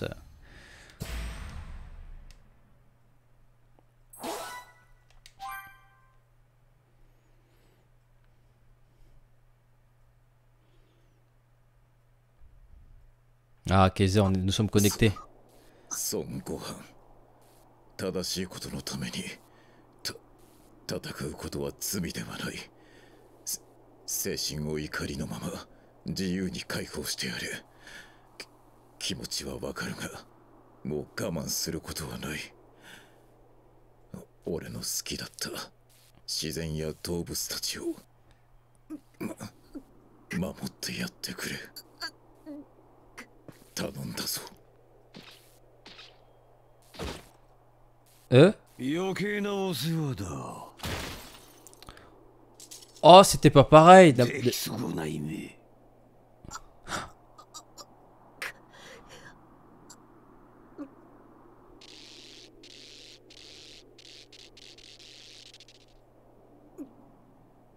Ah, Kaiser, on est, nous sommes connectés. Son Gohan. 正しいことのために 戦うことは罪ではない。精神を怒りのまま自由に解放してやれ。気持ちはわかるが、もう我慢することはない。俺の好きだった自然や動物たちを、ま、守ってやってくれ。頼んだぞ。 Euh Oh, c'était pas pareil.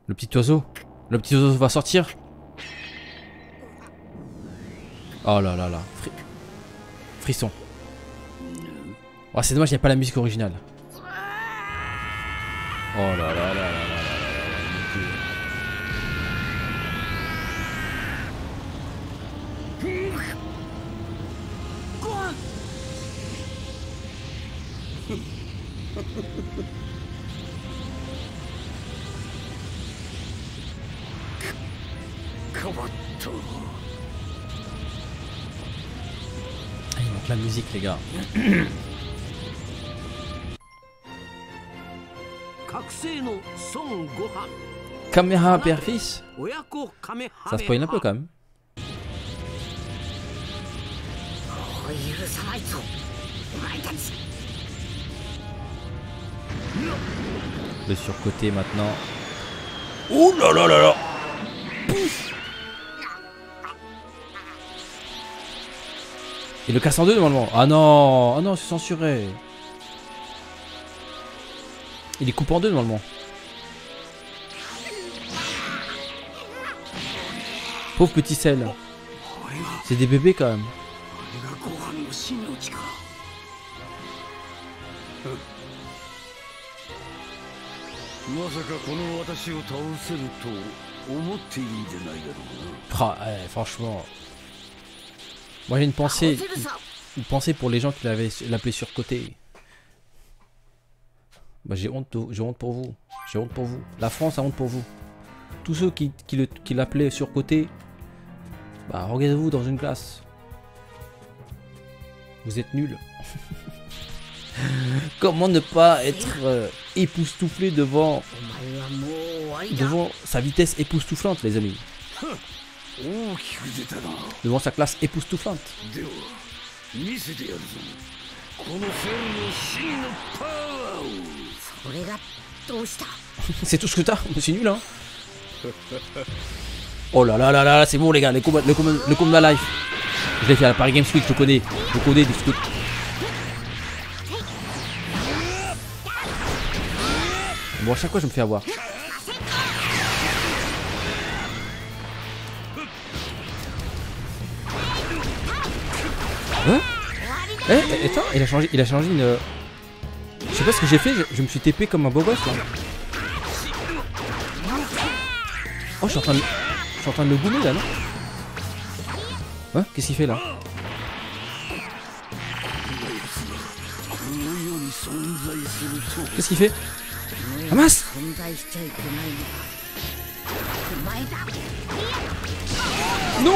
Le petit oiseau. Le petit oiseau va sortir. Oh là là là. Fri... Frisson. Oh, c'est dommage, il n'y a pas la musique originale. Oh là là là là là là là. Ah, il manque la musique, les gars. Caméra père-fils. Ça spoil un peu quand même. Le surcoté maintenant. Ouh là là là là. Il le casse en deux normalement. Ah non, ah non, c'est censuré. Il est coupé en deux normalement. Pauvre petit sel. C'est des bébés quand même. Ah, ouais, franchement. Moi j'ai une pensée. Une pensée pour les gens qui l'avaient l'appelé surcoté. Bah j'ai honte, j'ai honte pour vous. J'ai honte pour vous. La France a honte pour vous. Tous ceux qui, qui, le, qui l'appelaient surcoté, bah regardez-vous dans une classe. Vous êtes nuls. Comment ne pas être euh, époustouflé devant devant sa vitesse époustouflante, les amis. Devant sa classe époustouflante. C'est tout ce que t'as. C'est nul, hein. Oh là là là là, c'est bon les gars, les combats, le combat, le combat live. Je l'ai fait à la Paris Games Week, je le connais. Je le connais des trucs. Bon, à chaque fois je me fais avoir. Hein? Eh, eh, attends, il a changé, il a changé une... Je sais pas ce que j'ai fait, je, je me suis T P comme un beau gosse là. Oh, je suis en train de... Je suis en train de le goumer là, non? Hein? Qu'est-ce qu'il fait là? Qu'est-ce qu'il fait? Ah mince! Non!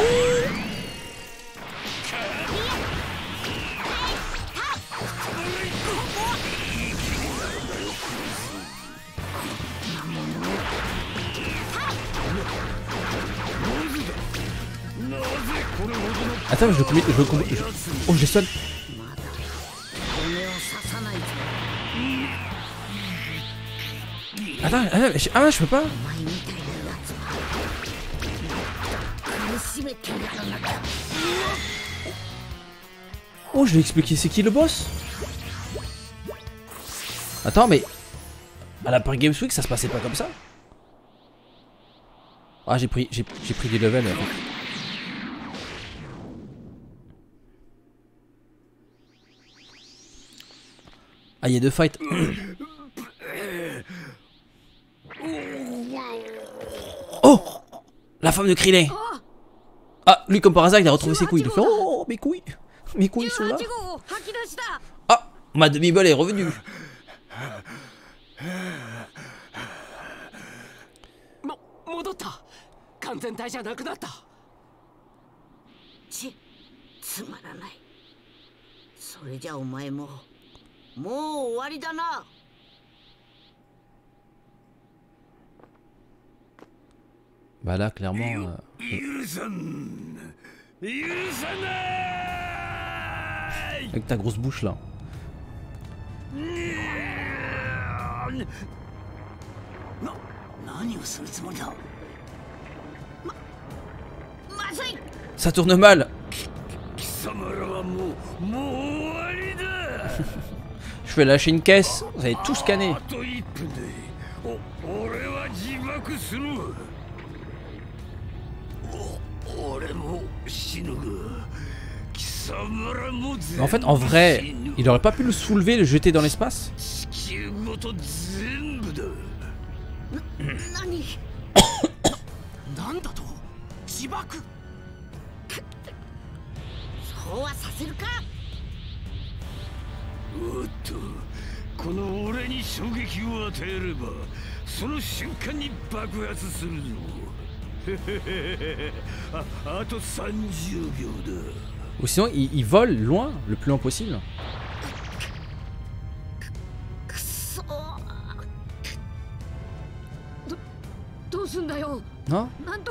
Attends, je le commets, je le commets, je... Oh, je les sonne. Attends, attends, je... ah je peux pas. Oh, je l'ai expliqué, c'est qui le boss? Attends, mais à la Paris Games Week, ça se passait pas comme ça? Ah, j'ai pris, j'ai pris des levels. En fait. Ah, il y a deux fights. Oh, la femme de Krillin. Ah, lui comme par hasard il a retrouvé ses couilles. Il a fait oh mes couilles, mes couilles sont là. Ah, ma demi-balle est revenue. Bah là clairement euh... avec ta grosse bouche là. Ça tourne mal. Je vais lâcher une caisse, vous allez tout scanner. 俺は自爆する。俺も死ぬが。 En fait, en vrai, il aurait pas pu le soulever, le jeter dans l'espace? Ou sinon, il, il vole loin, le plus loin possible. Non?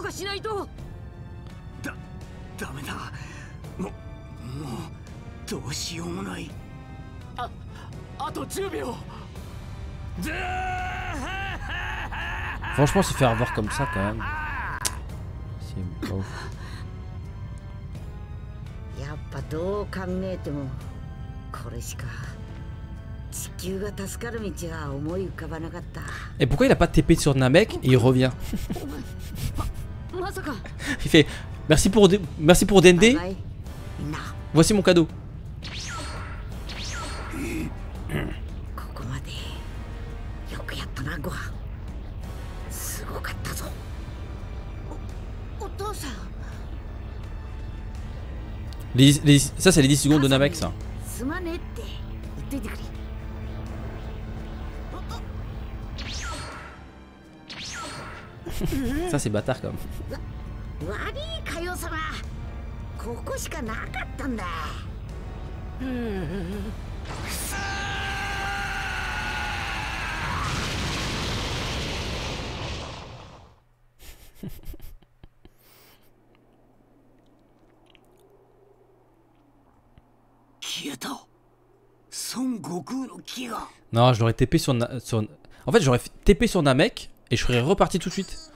Franchement, se faire avoir comme ça, quand même. C'est pas ouf. やっぱどう考えてもこれしか地球が助かる道は思い浮かばなかった。 Et pourquoi il a pas T P sur Namek et il revient? Il fait merci pour merci pour Dende. Voici mon cadeau. ここまでよくやったなご飯。すごかったぞ。お、お父さん。 Les, les, ça c'est les dix secondes de Namek ça. Ça c'est bâtard comme. Non, je l'aurais T P sur, Na sur... En fait, j'aurais T P sur Namek et je serais reparti tout de suite.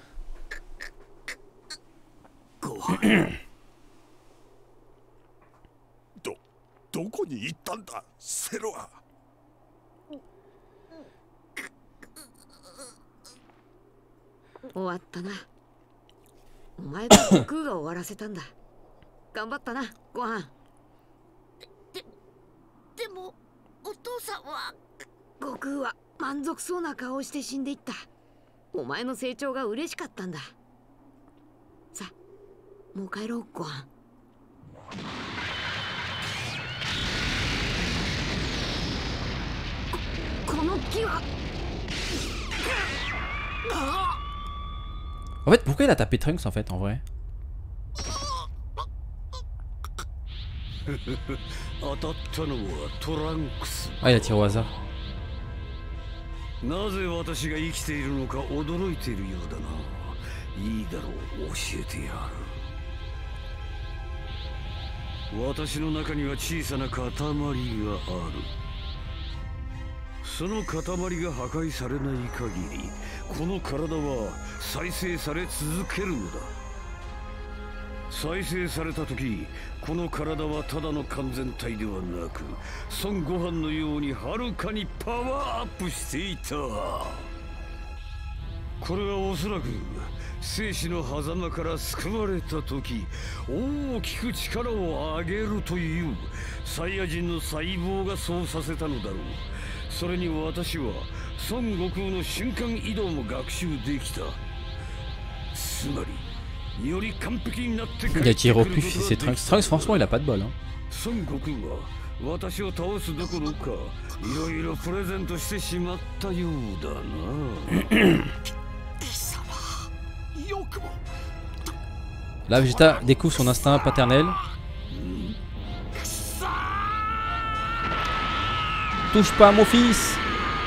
En fait, pourquoi il a tapé Trunks en fait, en vrai? Ah, il a tiré au hasard. なぜ私が生きているのか驚いているようだな。いいだろう、教えてやる。私の中には小さな塊がある。その塊が破壊されない限り、この体は再生され続けるのだ。再生された時、この体はただの完全体ではなく、孫悟飯のようにはるかにパワーアップしていた。これはおそらく生死の狭間から救われた時、大きく力を上げるというサイヤ人の細胞がそうさせたのだろう。それに私は孫悟空の瞬間移動も学習できた。つまり Il a tiré au pif, c'est Trunks. Trunks, franchement, il a pas de bol. Hein. Là, Vegeta découvre son instinct paternel. Touche pas à mon fils!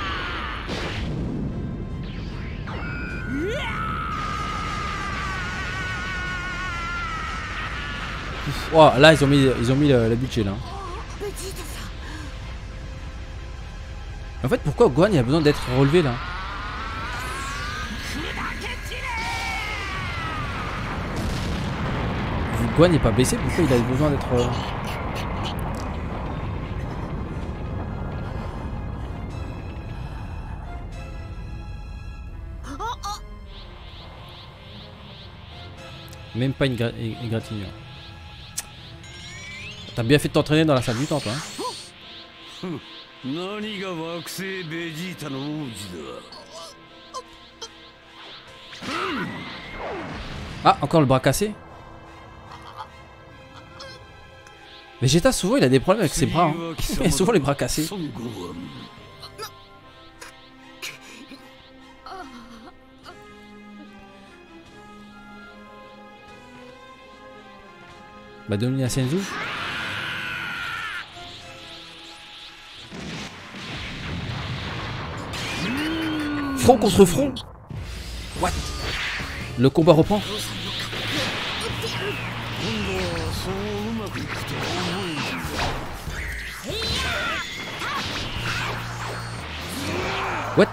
Oh, là ils ont mis, ils ont mis le, le budget là. En fait pourquoi Gohan il a besoin d'être relevé là? Gohan n'est pas blessé, pourquoi il a besoin d'être... Euh... Même pas une gra- égratignure. T'as bien fait de t'entraîner dans la salle du temps, toi. Hein. Ah, encore le bras cassé. Vegeta, souvent, il a des problèmes avec ses bras. Hein. Il a souvent les bras cassés. Bah, donne-lui à Senzu. Front contre front. What? Le combat reprend. What?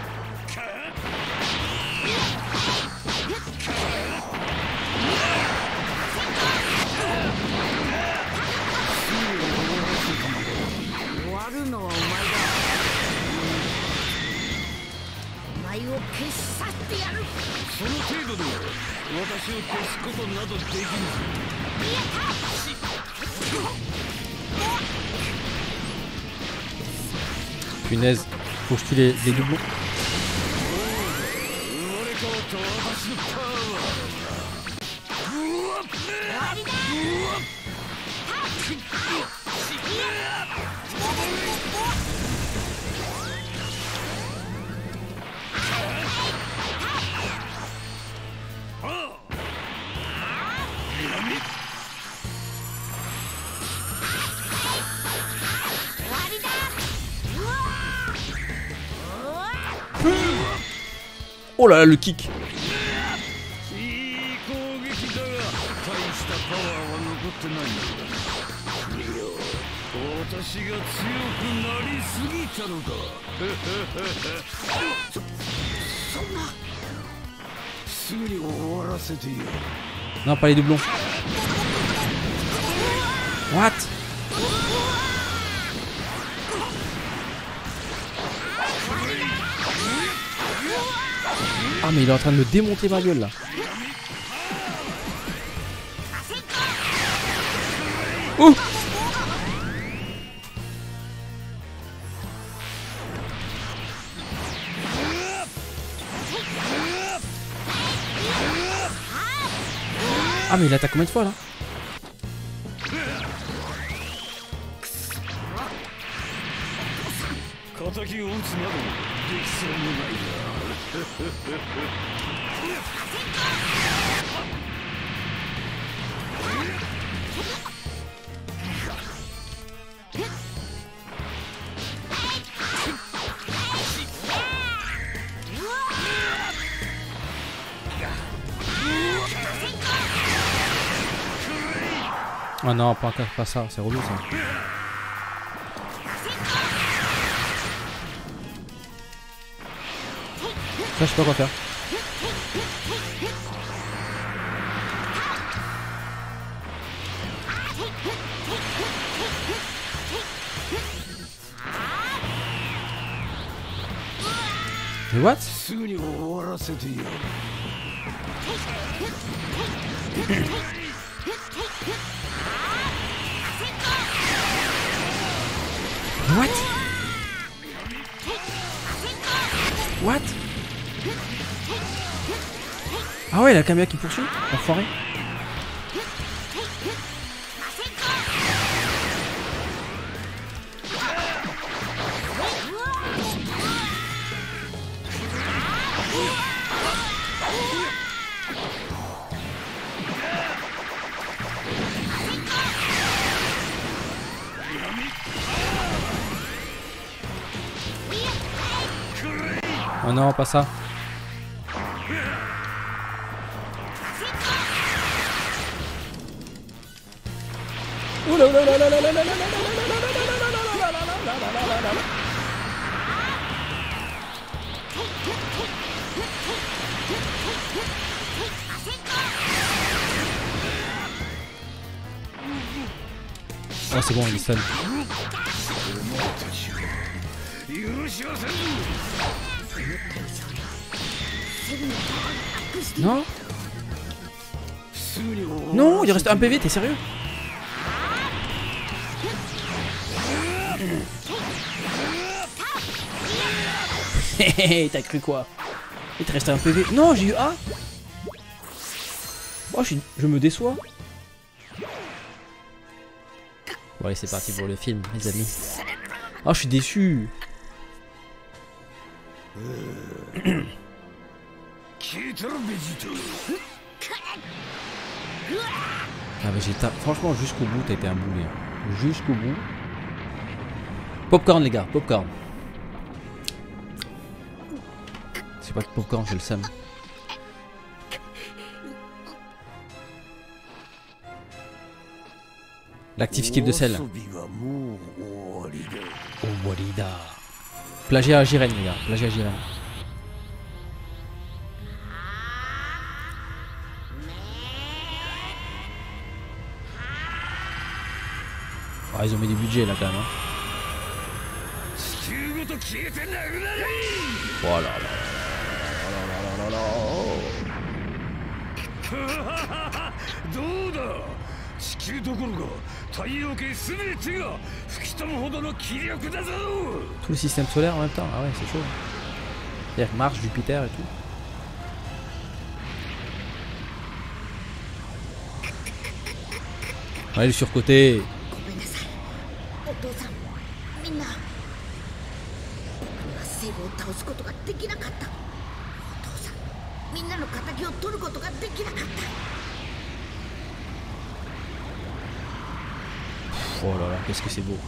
Punaise, faut que je tue les, les doublons. Oh là là, le kick. Non, pas les doublons. What? Ah mais il est en train de me démonter ma gueule là. Ouh. Ah mais il attaque combien de fois là? Oh non, pas, pas ça, c'est relou ça. Ça, je sais pas quoi faire. Mais what? What? What? Ah ouais, la caméra qui poursuit, enfoiré. Oh non, pas ça. Oula oula oula oula oula oula oula oh c'est bon, il est stun. Non. Non, il reste un P V, t'es sérieux? Hé t'as cru quoi? Il te reste un P V. Non, j'ai eu A. Oh, je, suis... je me déçois. Bon allez, c'est parti pour le film, les amis. Oh, je suis déçu. Ah mais j'ai ta... Franchement jusqu'au bout t'as été un boulet. Jusqu'au bout. Popcorn les gars, popcorn. C'est pas de popcorn, j'ai le seum. L'actif skip de sel. Oh Walida. Plagiat à Jiren les gars, plagiat à Jiren. Ah, ils ont mis du budget là quand même. Hein. Oh là là là là là là là là. Tout le système solaire en même temps, ah ouais c'est chaud. C'est-à-dire Mars, Jupiter et tout. Ouais, le surcoté. Oh là là, qu'est-ce que c'est beau.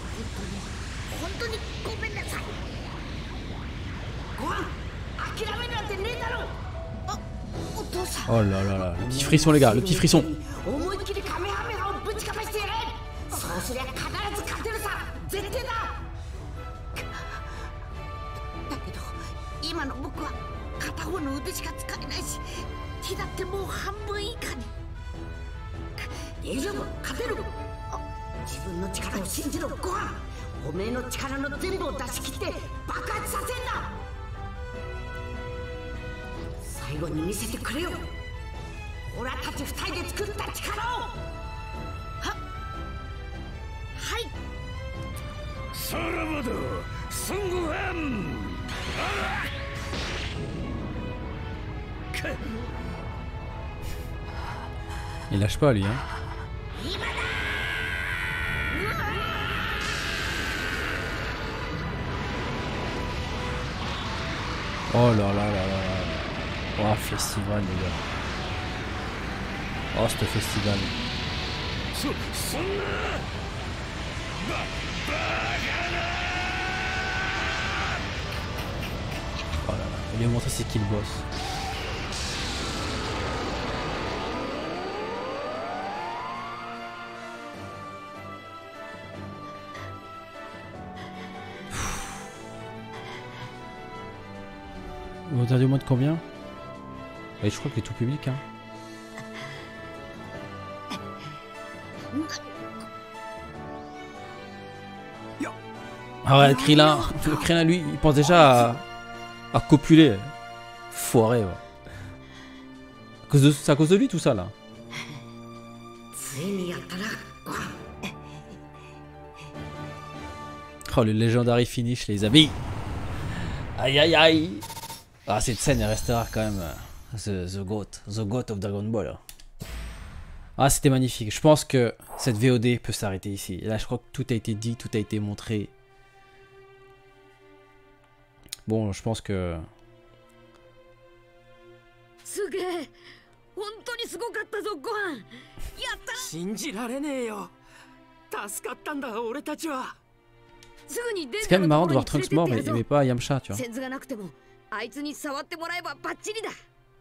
Oh là là là, le petit frisson les gars, le petit frisson. Il lâche pas lui hein. Oh là là là là là. Oh festival les gars. Oh ce festival. Oh là là. Il lui a montré c'est qui le boss. Vous regardez au moins de combien? Et je crois que c'est tout public hein. Ah ouais, le Krillin, le Krillin lui, il pense déjà à, à copuler. Foiré ouais. À cause de, c'est à cause de lui tout ça là. Oh le legendary finish les amis. Aïe aïe aïe. Ah cette scène elle restera quand même the, the GOAT, the GOAT of Dragon Ball. Ah c'était magnifique, je pense que cette V O D peut s'arrêter ici. Là je crois que tout a été dit, tout a été montré. Bon je pense que... C'est quand même marrant de voir Trunks mort mais, mais pas Yamcha tu vois. あいつに触ってもらえばバッチリだ。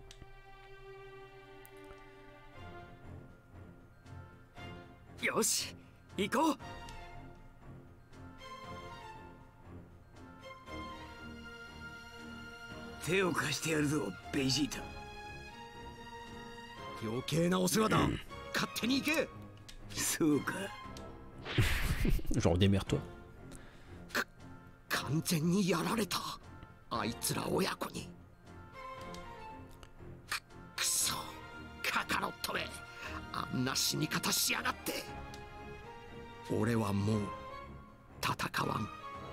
よし、行こう。手を貸してやるぞ、ベイジータ。余計なお世話だ。勝手に行け。そうか。 Genre démerde-toi. 完全にやられた。あいつら親子に。く、くそ、カカロットめ。 あんな死に方しやがって。俺はもう戦わん。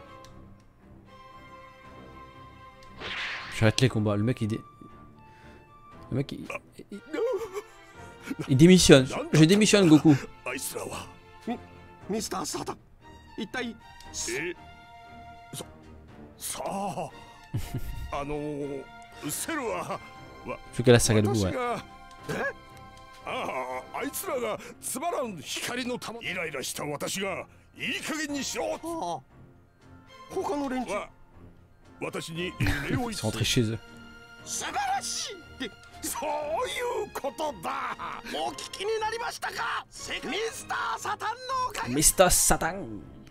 J'arrête les combats. Le mec il dé... Le mec il... il... il démissionne. Je démissionne Goku. あいつらはミミスターサタン、一体えささああのセルは Plus qu'à la saga de boue, ouais. えあああいつらがつまらん光の玉イライラした私がいい加減にしろ。 他の連中私に礼を Ils sont rentrés chez eux. 素晴らしいってそういうことだ。お聞きになりましたか。ミスターサタンのおかげ。 Mister Satan.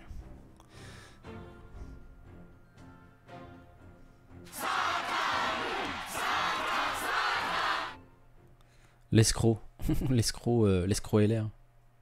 L'escroc. L'escroc euh, l'escroc L R.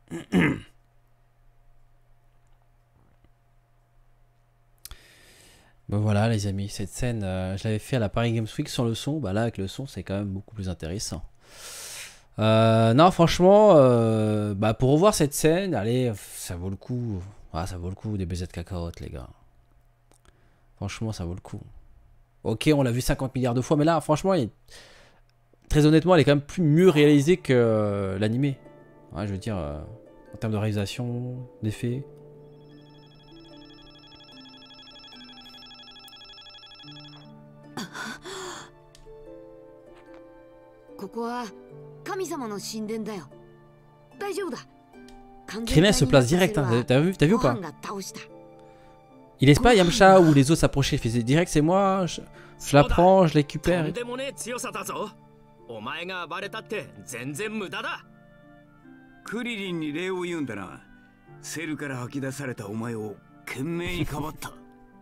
Bon voilà les amis, cette scène, euh, je l'avais fait à la Paris Games Week sans le son. Bah là avec le son c'est quand même beaucoup plus intéressant. Euh, non franchement, euh, bah pour revoir cette scène, allez, ça vaut le coup. Ah, ça vaut le coup des B Z Kakarot les gars. Franchement ça vaut le coup. Ok on l'a vu cinquante milliards de fois, mais là franchement, il... très honnêtement elle est quand même plus mieux réalisée que euh, l'animé. Ouais, je veux dire, euh, en termes de réalisation, d'effets. ここは神様の神殿だよ。大丈夫だ。 Krillin se place direct, hein. T'as vu, t'as vu ou pas? Il laisse pas Yamcha ou les autres s'approcher, il faisait direct, c'est moi, je, je la prends, je récupère. Et... クリリンに礼を言うんだな。セルから吐き出されたお前を懸命にかばった。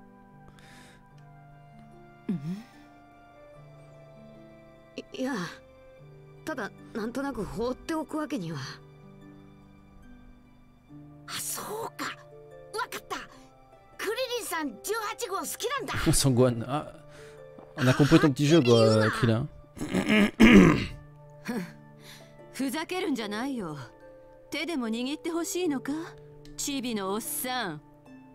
いや、ただなんとなく放っておくわけには。 あ、そうか。わかった。クリリンさんじゅうはち号好きなんだ。 Son Gohan. Ah, on a compris ton petit jeu, quoi, Krillin. ふざけるんじゃないよ。手でも握ってほしいのか、チビのおっさん。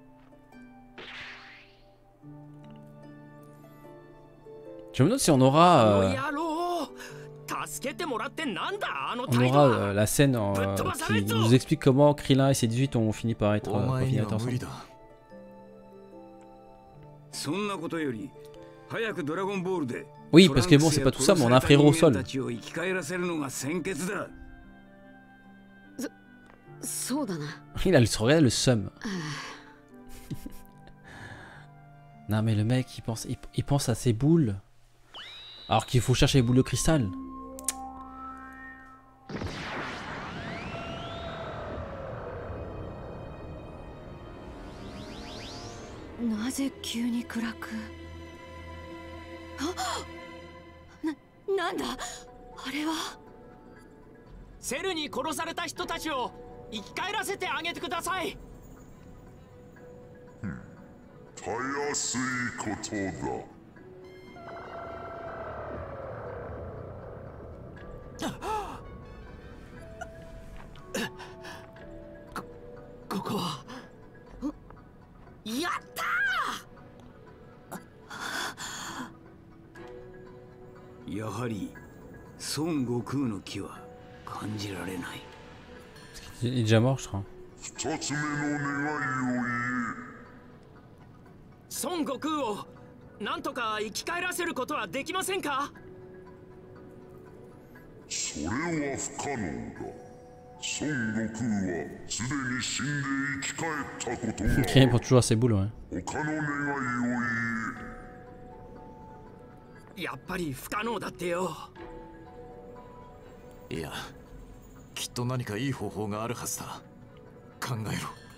Je me demande si on aura, euh, on aura euh, la scène euh, qui nous explique comment Krillin et ses dix-huit ont fini par être, euh, par finir ensemble. Oui, parce que bon, c'est pas tout ça, mais on a un frérot au sol. Il a le, regarde le seum. Non mais le mec, il pense, il, il pense à ses boules. Alors qu'il faut chercher les boules de cristal. Il est déjà mort, je crois. Son Goku をなんとか生き返らせることはできませんか？ それは不可能だ。孫悟空はすでに死んで生き返ったことが。 Krillin porte toujours ses boules, ouais. 他の願いを言え。 やっぱり不可能だってよ。 いや、きっと何かいい方法があるはずだ。考えろ。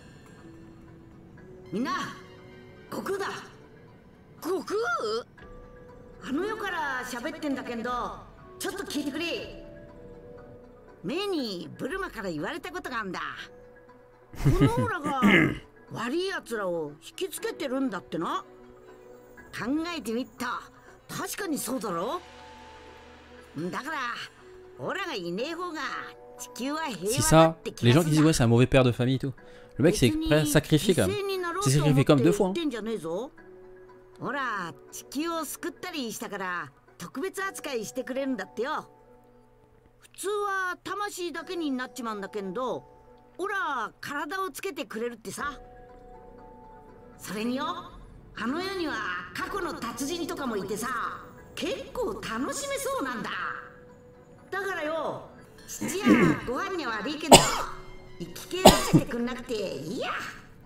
みんな、悟空だ。悟空？あの世から喋ってんだけど、ちょっと聞いてくれ。目にブルマから言われたことがあんだ。このオーラが悪い奴らを引きつけてるんだってな。考えてみた。確かにそうだろ。だからオラがいねえ方が C'est ça, les gens qui disent ouais c'est un mauvais père de famille et tout. Le mec s'est prêt à sacrifier quand même. C'est sacrifié comme deux fois. Hein. ほら、地球を救ったりしたから特別扱いしてくれるんだってよ。普通は魂だけになっちまうんだけど、ほら体をつけてくれるってさ。それによ、あの世には過去の達人とかもいてさ、結構楽しめそうなんだ。だからよ、父やご飯には悪いけど生き系をつけてくんなくていいや。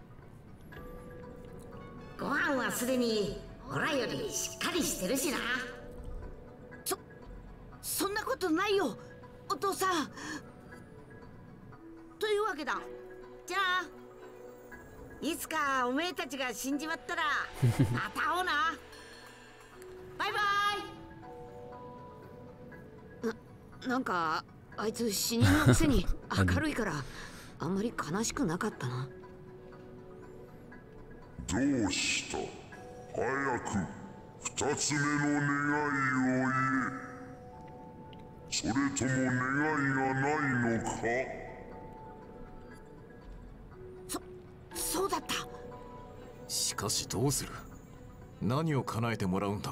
ご飯はすでにオラよりしっかりしてるしな。そそんなことないよお父さん。というわけだ。じゃあいつかおめえたちが死んじまったらまた会おうな。バイバイ。 な、なんかあいつ死人のくせに明るいからあんまり悲しくなかったな。 どうした？早く二つ目の願いを言え。それとも願いがないのか？ そ、そうだった。 しかしどうする？何を叶えてもらうんだ？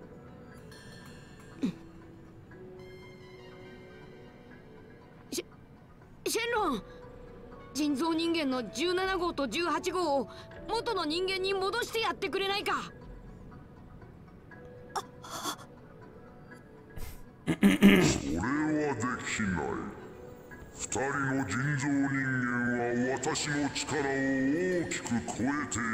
シェ、シェンロン、人造人間のじゅうなな号とじゅうはち号を元の人間に戻してやってくれないか。 それはできない。二人の人造人間は私の力を大きく超えてい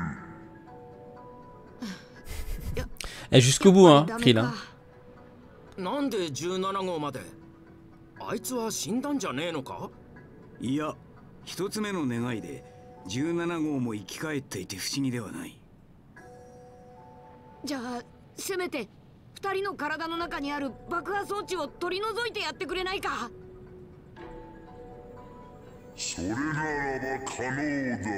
る。 Et jusqu'au bout, hein, Krill. Hein. なんでじゅうなな号まで？あいつは死んだんじゃねえのか？ いや、一つ目の願いでじゅうなな号も生き返っていて不思議ではない。 じゃあせめて二人の体の中にある爆破装置を取り除いてやってくれないか。 それならば可能だ。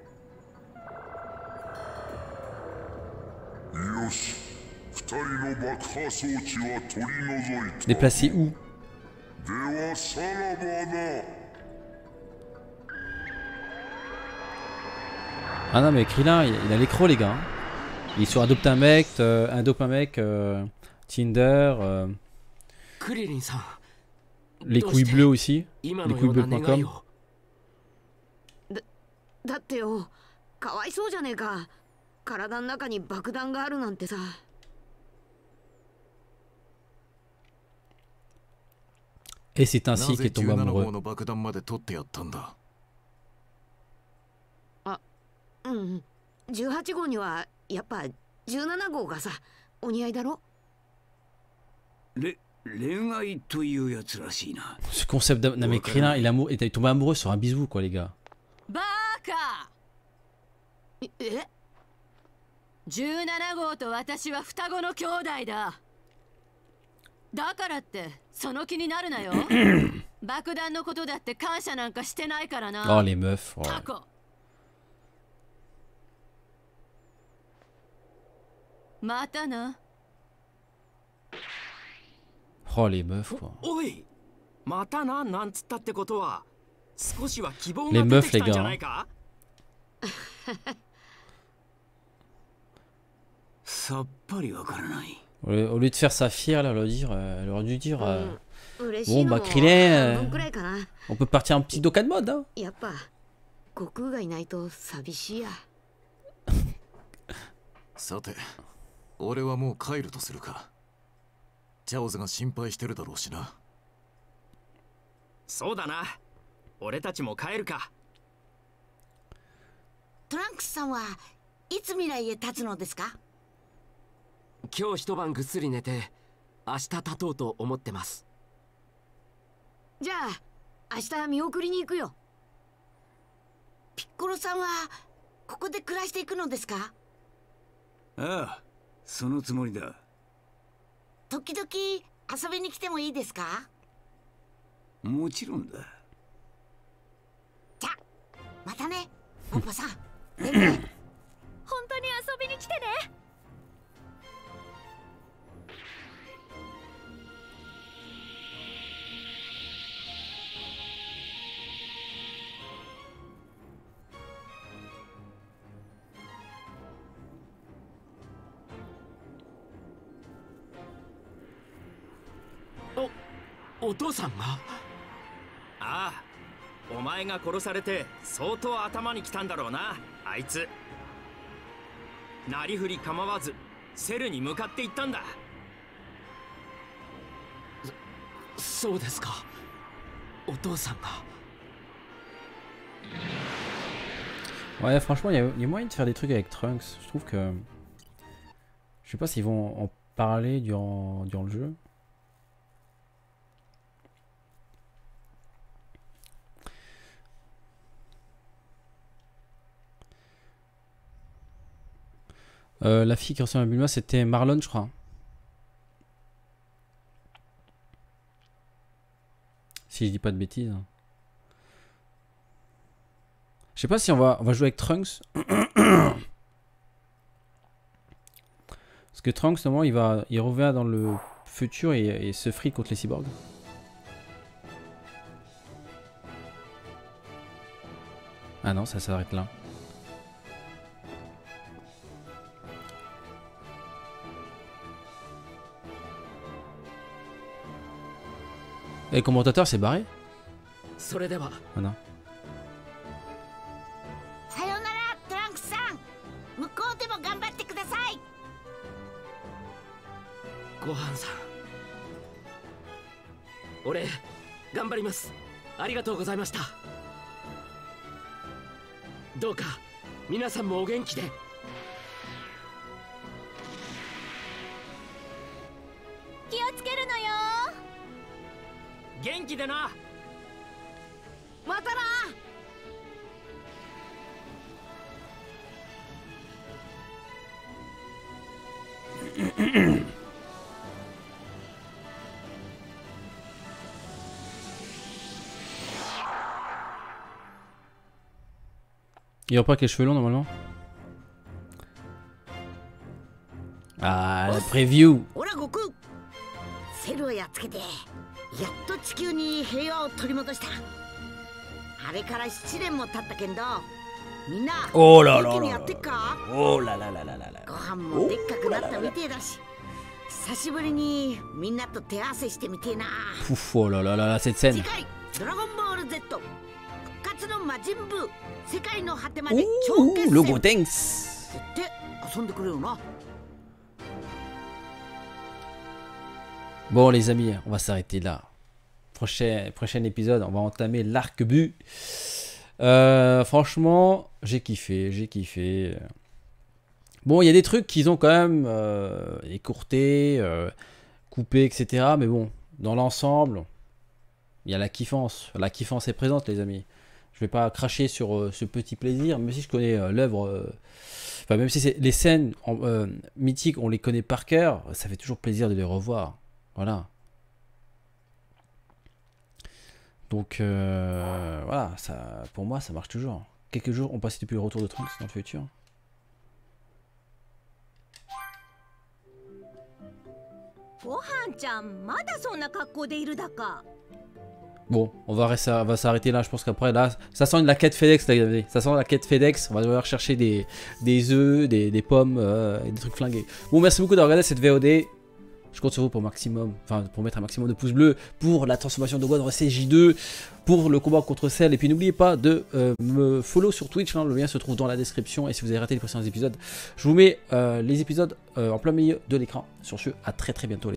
よし、二人の爆破装置は取り除いた。 Déplacer où? ではさらばだ。 Ah non mais Krillin il, il a l'écro les gars. Il est sur Adopte un mec, euh, Adopt un mec, euh, Tinder, euh, les couilles bleues aussi, les couilles bleues point com. だ, だってよ、かわいそうじゃねえか。体の中に爆弾があるなんてさ。 Et c'est ainsi qu'il est tombé amoureux. うん、じゅうはち号にはやっぱじゅうなな号がさ、お似合いだろ。 れ、恋愛というやつらしいな。 Ce concept d'un mec Krillin, il, amour, il est tombé amoureux sur un bisou quoi les gars. バカ。 え？ じゅうなな号と私は双子の兄弟だ。だからってその気になるなよ。爆弾のことだって感謝なんかしてないからな。 Oh les meufs. Oh. タコ。またな。 Oh les meufs quoi. おい、またななんつったってことは少しは希望が出てきたんじゃないか？ さっぱりわからない。 Au lieu de faire sa fière, là, elle aurait dû dire, elle aurait dû dire euh, bon bah Krillin, euh, on peut partir un petit Dokkan mode hein. やっぱ悟空がいないと寂しいや。 さて、俺はもう帰るとするか。チャオズが心配してるだろうしな。 そうだな。俺たちも帰るか。 トランクスさんはいつ未来へ立つのですか？ 今日一晩ぐっすり寝て明日立とうと思ってます。 じゃあ明日見送りに行くよ。 ピッコロさんはここで暮らしていくのですか？ ああ、そのつもりだ。 時々遊びに来てもいいですか？ もちろんだ。 じゃあまたね、ポッポさん。 本当に遊びに来てね。 お父さんが？ ああ、お前が殺されて相当頭にきたんだろうな、あいつ。なりふり構わずセルに向かっていったんだ。 そ、そうですか。お父さんが。 Ouais, franchement, il y, y a moyen de faire des trucs avec Trunks. Je trouve que. Je sais pas s'ils vont en parler durant, durant le jeu. Euh, la fille qui ressemble à Bulma, c'était Marlon, je crois. Si je dis pas de bêtises. Je sais pas si on va, on va jouer avec Trunks. Parce que Trunks, normalement, il, va, il revient dans le futur et, et se frite contre les cyborgs. Ah non, ça s'arrête là. Et le commentateur s'est barré? Ah non. さよならトランクスさん、向こうでも頑張ってください。 ごはんさん、俺頑張ります。ありがとうございました。どうか皆さんもお元気で。 気をつけるのよ。 元気でな。 またな。 Il reprend avec les cheveux longs normalement. Ah, la preview. ほら悟空、セルをやっつけてやっと地球に平和を取り戻した。あれからななねんも経ったけんど、みんなおらららら元気にやってっか？ おらららららら。 ご飯もでっかくなったみてえだし、久しぶりにみんなと手合わせしてみてえな。 Pouf, oh là là là là, cette scène. 次回ドラゴンボール Z 復活の魔人ブー世界の果てまで超決戦。 Le Gotenks. って遊んでくれよな。 Bon les amis, on va s'arrêter là. Prochain, prochain épisode, on va entamer l'arc-but. Euh, franchement, j'ai kiffé, j'ai kiffé. Bon, il y a des trucs qu'ils ont quand même euh, écourtés, euh, coupés, et cetera. Mais bon, dans l'ensemble, il y a la kiffance. La kiffance est présente les amis. Je vais pas cracher sur euh, ce petit plaisir, même si je connais euh, l'œuvre... Euh, enfin, même si c'est, les scènes en, euh, mythiques, on les connaît par cœur, ça fait toujours plaisir de les revoir. Voilà. Donc euh, voilà, ça, pour moi ça marche toujours. Quelques jours ont passé depuis le retour de Trunks dans le futur. Bon, on va, rester, on va s'arrêter là. Je pense qu'après là, ça sent la quête FedEx. Là, ça sent la quête FedEx. On va devoir chercher des, des œufs, des, des pommes euh, et des trucs flingués. Bon, merci beaucoup d'avoir regardé cette V O D. Je compte sur vous pour maximum, enfin pour mettre un maximum de pouces bleus pour la transformation de Gohan en C J deux, pour le combat contre Cell. Et puis n'oubliez pas de euh, me follow sur Twitch, hein, le lien se trouve dans la description. Et si vous avez raté les précédents épisodes, je vous mets euh, les épisodes euh, en plein milieu de l'écran. Sur ce, à très très bientôt.